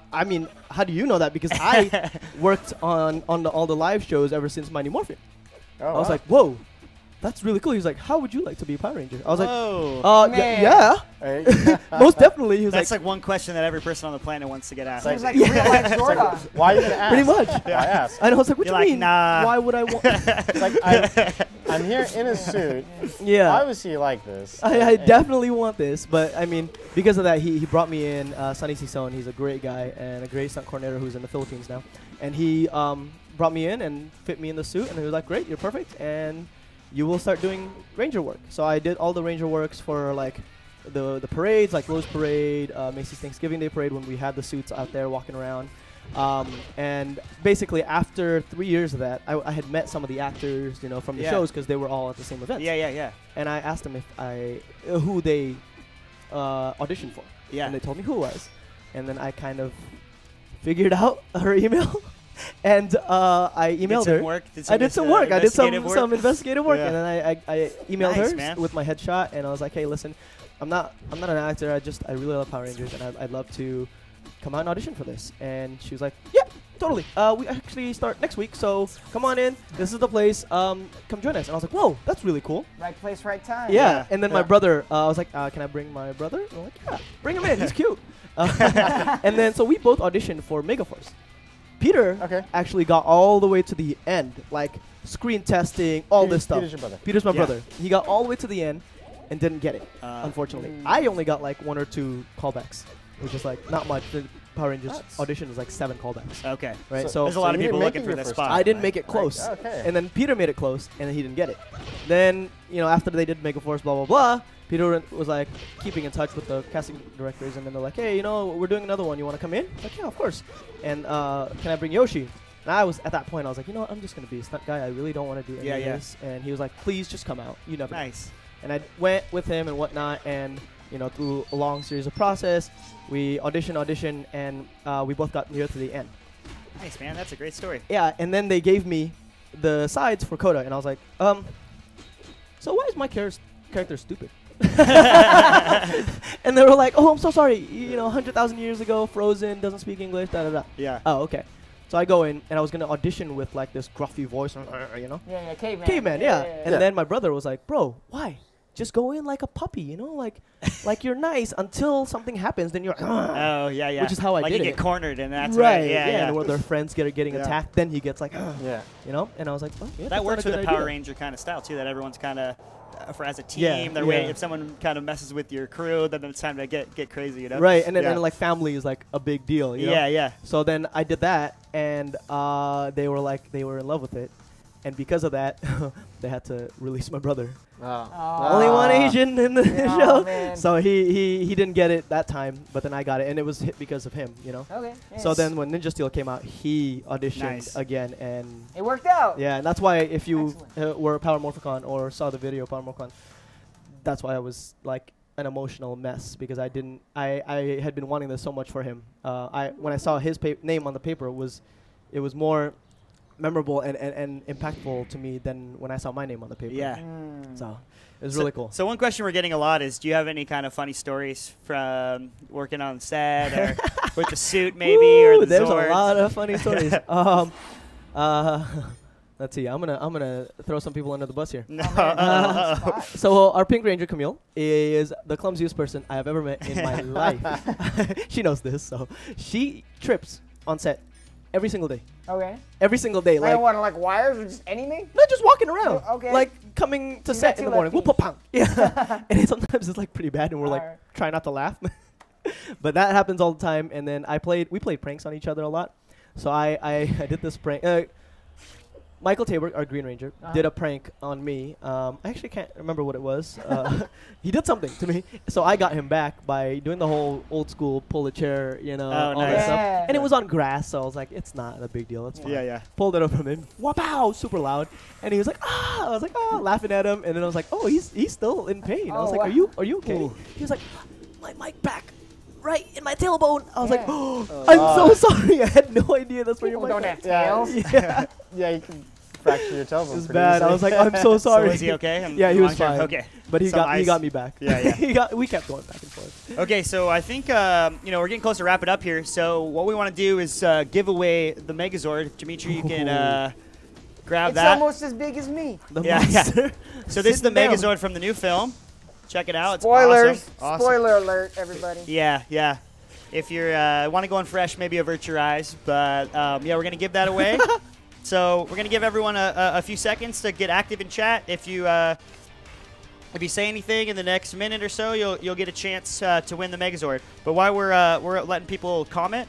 Speaker 7: how do you know that? Because I worked on all the live shows ever since Mighty Morphin."
Speaker 6: Oh,
Speaker 7: I was
Speaker 6: wow.
Speaker 7: like, "Whoa, that's really cool." He was like, "How would you like to be a Power Ranger?" I was
Speaker 5: Whoa.
Speaker 7: like,
Speaker 4: Man.
Speaker 7: yeah,
Speaker 6: Hey,
Speaker 7: most definitely." He was
Speaker 5: That's
Speaker 7: like,
Speaker 5: like one question that every person on the planet wants to get asked.
Speaker 4: It was like real life Zordon.
Speaker 6: why are you gonna ask?
Speaker 7: pretty much.
Speaker 6: Why ask?
Speaker 7: And I was like, "What
Speaker 5: You're
Speaker 7: do
Speaker 5: like,
Speaker 7: you mean?
Speaker 5: nah."
Speaker 7: Why would I want?"
Speaker 6: It's like I'm here in a suit.
Speaker 7: Yeah.
Speaker 6: Why was he like this?
Speaker 7: I definitely want this, but I mean, because of that, he brought me in. Sonny Sison, he's a great guy and a great stunt coordinator who's in the Philippines now, and he brought me in and fit me in the suit, and he was like, "Great, you're perfect, and you will start doing Ranger work." So I did all the Ranger works for like the parades, like Rose Parade, Macy's Thanksgiving Day Parade, when we had the suits out there walking around. And basically, after 3 years of that, I had met some of the actors, from the
Speaker 5: Yeah.
Speaker 7: shows, because they were all at the same event.
Speaker 5: Yeah.
Speaker 7: And I asked them who they auditioned for.
Speaker 5: Yeah.
Speaker 7: And they told me who it was. And then I kind of figured out her email. And I emailed
Speaker 5: some
Speaker 7: her.
Speaker 5: work?
Speaker 7: I did some work. I did
Speaker 5: investigative work?
Speaker 7: some investigative work.
Speaker 5: Yeah.
Speaker 7: And then I emailed
Speaker 5: Nice,
Speaker 7: her
Speaker 5: man.
Speaker 7: with my headshot. And I was like, "Hey, listen, I'm not an actor. I really love Power Rangers, and I'd love to come out and audition for this." And she was like, "Yeah, totally. We actually start next week, so come on in. This is the place. Come join us." And I was like, "Whoa, that's really cool."
Speaker 4: Right place, right time.
Speaker 7: Yeah. And then my brother, I was like, "Can I bring my brother?" And I'm like, "Yeah, bring him in. He's cute." And then so we both auditioned for Megaforce. Peter
Speaker 6: Okay.
Speaker 7: actually got all the way to the end, like screen testing, all this stuff.
Speaker 6: Peter's your brother.
Speaker 7: Peter's my
Speaker 5: Yeah.
Speaker 7: brother. He got all the way to the end and didn't get it, unfortunately. I only got like 1 or 2 callbacks, which is like not much. The Power Rangers audition is like 7 callbacks.
Speaker 5: Okay.
Speaker 7: Right,
Speaker 6: So-
Speaker 5: There's a lot of
Speaker 6: you
Speaker 5: people
Speaker 6: didn't make
Speaker 5: looking
Speaker 6: it
Speaker 5: for
Speaker 6: your
Speaker 5: this
Speaker 6: first
Speaker 5: spot.
Speaker 6: time.
Speaker 7: I didn't make it close.
Speaker 6: Okay.
Speaker 7: And then Peter made it close, and then he didn't get it. Then, after they did Mega Force, blah, blah, blah, Peter was like keeping in touch with the casting directors, and then they're like, hey, we're doing another one. You want to come in? Like, yeah, of course. And can I bring Yoshi? And I was, at that point, I was like, I'm just going to be a stunt guy. I really don't want to do any of this. And he was like, please just come out. You never know.
Speaker 5: Nice.
Speaker 7: And I went with him and whatnot, and through a long series of process, we auditioned, and we both got near to the end.
Speaker 5: Nice, man. That's a great story.
Speaker 7: Yeah, and then they gave me the sides for Coda, and I was like, so why is my character stupid? And they were like, oh, I'm so sorry. 100,000 years ago, frozen, doesn't speak English, da da da.
Speaker 5: Yeah.
Speaker 7: Oh, okay. So I go in, and I was gonna audition with like this gruffy voice,
Speaker 4: Yeah, caveman.
Speaker 7: caveman, yeah. And
Speaker 6: Yeah.
Speaker 7: then my brother was like, bro, why? Just go in like a puppy, like you're nice until something happens, then you're like,
Speaker 5: Oh, yeah, yeah.
Speaker 7: Which is how I
Speaker 5: like
Speaker 7: did
Speaker 5: you
Speaker 7: it.
Speaker 5: get cornered, and that's
Speaker 7: right,
Speaker 5: Yeah, yeah.
Speaker 7: And where their friends getting
Speaker 5: Yeah.
Speaker 7: attacked, then he gets like,
Speaker 6: Yeah.
Speaker 7: And I was like, oh, yeah,
Speaker 5: That
Speaker 7: that's
Speaker 5: works
Speaker 7: not
Speaker 5: with
Speaker 7: a
Speaker 5: the
Speaker 7: good
Speaker 5: Power
Speaker 7: idea.
Speaker 5: Ranger kind of style too. That everyone's kind of as a team.
Speaker 7: Yeah,
Speaker 5: They're
Speaker 7: yeah.
Speaker 5: waiting. If someone kind of messes with your crew, then it's time to get crazy.
Speaker 7: Right, and then
Speaker 5: Yeah.
Speaker 7: and like family is like a big deal.
Speaker 5: Yeah, yeah.
Speaker 7: So then I did that, and they were in love with it, and because of that, they had to release my brother. Only one Asian in the
Speaker 4: Oh,
Speaker 7: show,
Speaker 4: man.
Speaker 7: so he didn't get it that time, but then I got it, and it was hit because of him.
Speaker 4: Okay.
Speaker 7: So
Speaker 4: yeah.
Speaker 7: then when Ninja Steel came out, he auditioned
Speaker 5: Nice.
Speaker 7: again, and
Speaker 4: It worked out.
Speaker 7: yeah, and that's why if you
Speaker 4: Excellent.
Speaker 7: were at Power Morphicon or saw the video of Power Morphicon, that's why I was like an emotional mess, because I had been wanting this so much for him. When I saw his name on the paper, it was more memorable and impactful to me than when I saw my name on the paper.
Speaker 5: Yeah.
Speaker 7: So it was really cool.
Speaker 5: So one question we're getting a lot is, do you have any kind of funny stories from working on set or with the suit maybe or the
Speaker 7: There's
Speaker 5: Zords?
Speaker 7: a lot of funny stories. Let's see. I'm gonna throw some people under the bus here.
Speaker 5: No.
Speaker 7: So our Pink Ranger Camille is the clumsiest person I have ever met in my life. She knows this, so she trips on set every single day.
Speaker 4: Okay.
Speaker 7: Every single day,
Speaker 4: Like,
Speaker 7: like
Speaker 4: what, like wires or just anything?
Speaker 7: not just walking around.
Speaker 4: Okay.
Speaker 7: Like coming to
Speaker 4: You
Speaker 7: set
Speaker 4: got
Speaker 7: in the
Speaker 4: two
Speaker 7: morning. Whoop,
Speaker 4: lefties.
Speaker 7: pop, Yeah. And sometimes it's like pretty bad, and we're like
Speaker 4: Alright.
Speaker 7: trying not to laugh. But that happens all the time. And then we played pranks on each other a lot. So I did this prank. Michael Tabor, our Green Ranger, did a prank on me. I actually can't remember what it was. He did something to me, so I got him back by doing the whole old school pull a chair, all
Speaker 5: nice.
Speaker 7: that stuff.
Speaker 4: Yeah.
Speaker 7: And it was on grass, so I was like, it's not a big deal. It's fine.
Speaker 5: Yeah, yeah.
Speaker 7: Pulled it up from him, wow, super loud, and he was like, ah! I was like, oh, laughing at him, and then I was like, oh, he's still in pain. I was
Speaker 4: Oh,
Speaker 7: like,
Speaker 4: wow.
Speaker 7: are you okay?
Speaker 5: Ooh.
Speaker 7: He was like, my mic back. Right in my tailbone. I was like,
Speaker 4: Yeah.
Speaker 7: oh, I'm so sorry. I had no idea that's where your
Speaker 4: People
Speaker 7: mic
Speaker 4: don't
Speaker 7: back.
Speaker 4: have tails.
Speaker 7: Yeah.
Speaker 6: Yeah, you can fracture your tailbone.
Speaker 7: It was
Speaker 6: pretty
Speaker 7: bad. I
Speaker 6: easily.
Speaker 7: was like, I'm so
Speaker 5: So
Speaker 7: sorry.
Speaker 5: was he okay? And
Speaker 7: Yeah, he was
Speaker 5: long term?
Speaker 7: fine.
Speaker 5: Okay.
Speaker 7: But he
Speaker 5: Some
Speaker 7: got
Speaker 5: ice.
Speaker 7: me back.
Speaker 5: Yeah, yeah.
Speaker 7: We kept going back and forth.
Speaker 5: Okay, so I think we're getting close to wrap it up here. So what we want to do is give away the Megazord. Dimitri, you can grab
Speaker 4: It's
Speaker 5: that.
Speaker 4: almost as big as me.
Speaker 7: The
Speaker 5: Yeah,
Speaker 7: monster.
Speaker 5: So this is the
Speaker 7: Sitting down.
Speaker 5: Megazord from the new film. Check it out. It's
Speaker 4: Spoilers.
Speaker 5: awesome. Awesome.
Speaker 4: Spoiler alert, everybody.
Speaker 5: Yeah, yeah. If you want to go in fresh, maybe avert your eyes. But yeah, we're gonna give that away. So we're gonna give everyone a few seconds to get active in chat. If you say anything in the next minute or so, you'll get a chance to win the Megazord. But while we're letting people comment,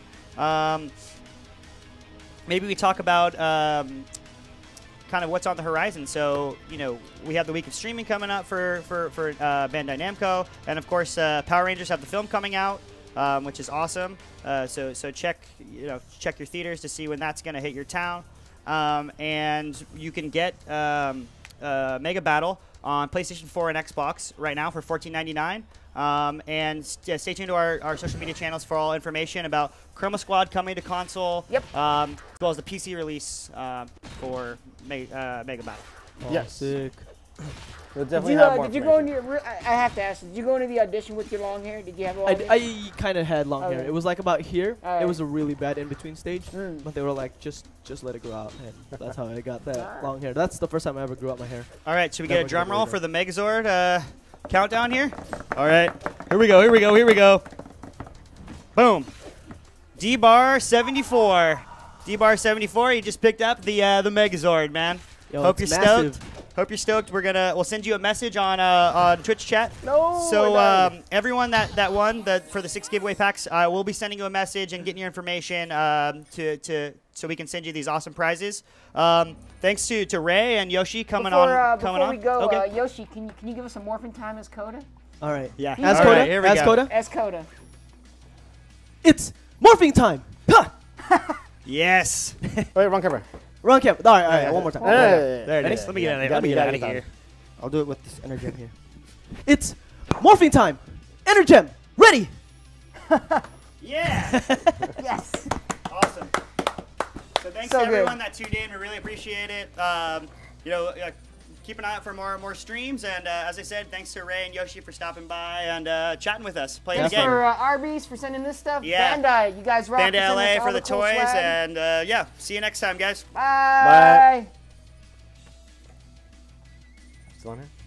Speaker 5: maybe we talk about kind of what's on the horizon. So we have the week of streaming coming up for Bandai Namco, and of course Power Rangers have the film coming out. Which is awesome. So check your theaters to see when that's going to hit your town. And you can get Mega Battle on PlayStation 4 and Xbox right now for $14.99. And stay tuned to our social media channels for all information about Chroma Squad coming to console.
Speaker 4: Yep.
Speaker 5: As well as the PC release for Mega Battle.
Speaker 6: Yes.
Speaker 7: Sick.
Speaker 6: We'll
Speaker 4: Did
Speaker 6: definitely
Speaker 4: you,
Speaker 6: have more
Speaker 4: did you go into
Speaker 6: information.
Speaker 4: I have to ask, did you go into the audition with your long hair? Did you have long hair?
Speaker 7: I kind of had long hair.
Speaker 4: Okay.
Speaker 7: It was like about here.
Speaker 4: Alright.
Speaker 7: It was a really bad in-between stage.
Speaker 4: Mm.
Speaker 7: But they were like, just let it grow out. And that's how I got that long hair. That's the first time I ever grew out my hair.
Speaker 5: All right, should we get
Speaker 7: Never
Speaker 5: a drum
Speaker 7: get
Speaker 5: roll
Speaker 7: rid
Speaker 5: for
Speaker 7: of
Speaker 5: the Megazord countdown here? All right, here we go. Boom. D-Bar 74. D-Bar 74, you just picked up the Megazord, man.
Speaker 7: Yo,
Speaker 5: Hope you're
Speaker 7: it's massive.
Speaker 5: stoked. Hope you're stoked. We'll send you a message on Twitch chat.
Speaker 6: No,
Speaker 5: So
Speaker 6: I died.
Speaker 5: everyone that won for the 6 giveaway packs, we'll be sending you a message and getting your information so we can send you these awesome prizes. Thanks to Rey and Yoshi coming on.
Speaker 4: Before we go,
Speaker 5: Okay.
Speaker 4: Yoshi, can you give us a Morphin time as Coda?
Speaker 7: All right.
Speaker 5: Yeah.
Speaker 7: As
Speaker 5: All
Speaker 7: Coda.
Speaker 5: right, here we
Speaker 7: As
Speaker 5: go.
Speaker 7: Coda.
Speaker 4: As Coda.
Speaker 7: It's morphing time. Huh.
Speaker 5: Yes.
Speaker 6: Wait, wrong camera.
Speaker 7: Wrong camp. All right. One more time.
Speaker 5: There it
Speaker 7: Ready?
Speaker 5: is. Let me get
Speaker 6: Got it,
Speaker 5: out of
Speaker 6: got it.
Speaker 5: here.
Speaker 7: I'll do it with this energy here. It's morphing time. Energem ready.
Speaker 5: Yeah.
Speaker 4: Yes.
Speaker 5: Awesome. So thanks
Speaker 4: So
Speaker 5: to
Speaker 4: good.
Speaker 5: everyone that tuned in. We really appreciate it. Keep an eye out for more streams. And as I said, thanks to Rey and Yoshi for stopping by and chatting with us, playing the
Speaker 4: Thanks
Speaker 5: game.
Speaker 4: for Arby's for sending this stuff.
Speaker 5: Yeah.
Speaker 4: Bandai, you guys rock.
Speaker 5: Bandai
Speaker 4: sending us
Speaker 5: LA
Speaker 4: all
Speaker 5: for the
Speaker 4: cool
Speaker 5: toys.
Speaker 4: swag.
Speaker 5: And yeah, see you next time, guys.
Speaker 4: Bye.
Speaker 6: Still on here?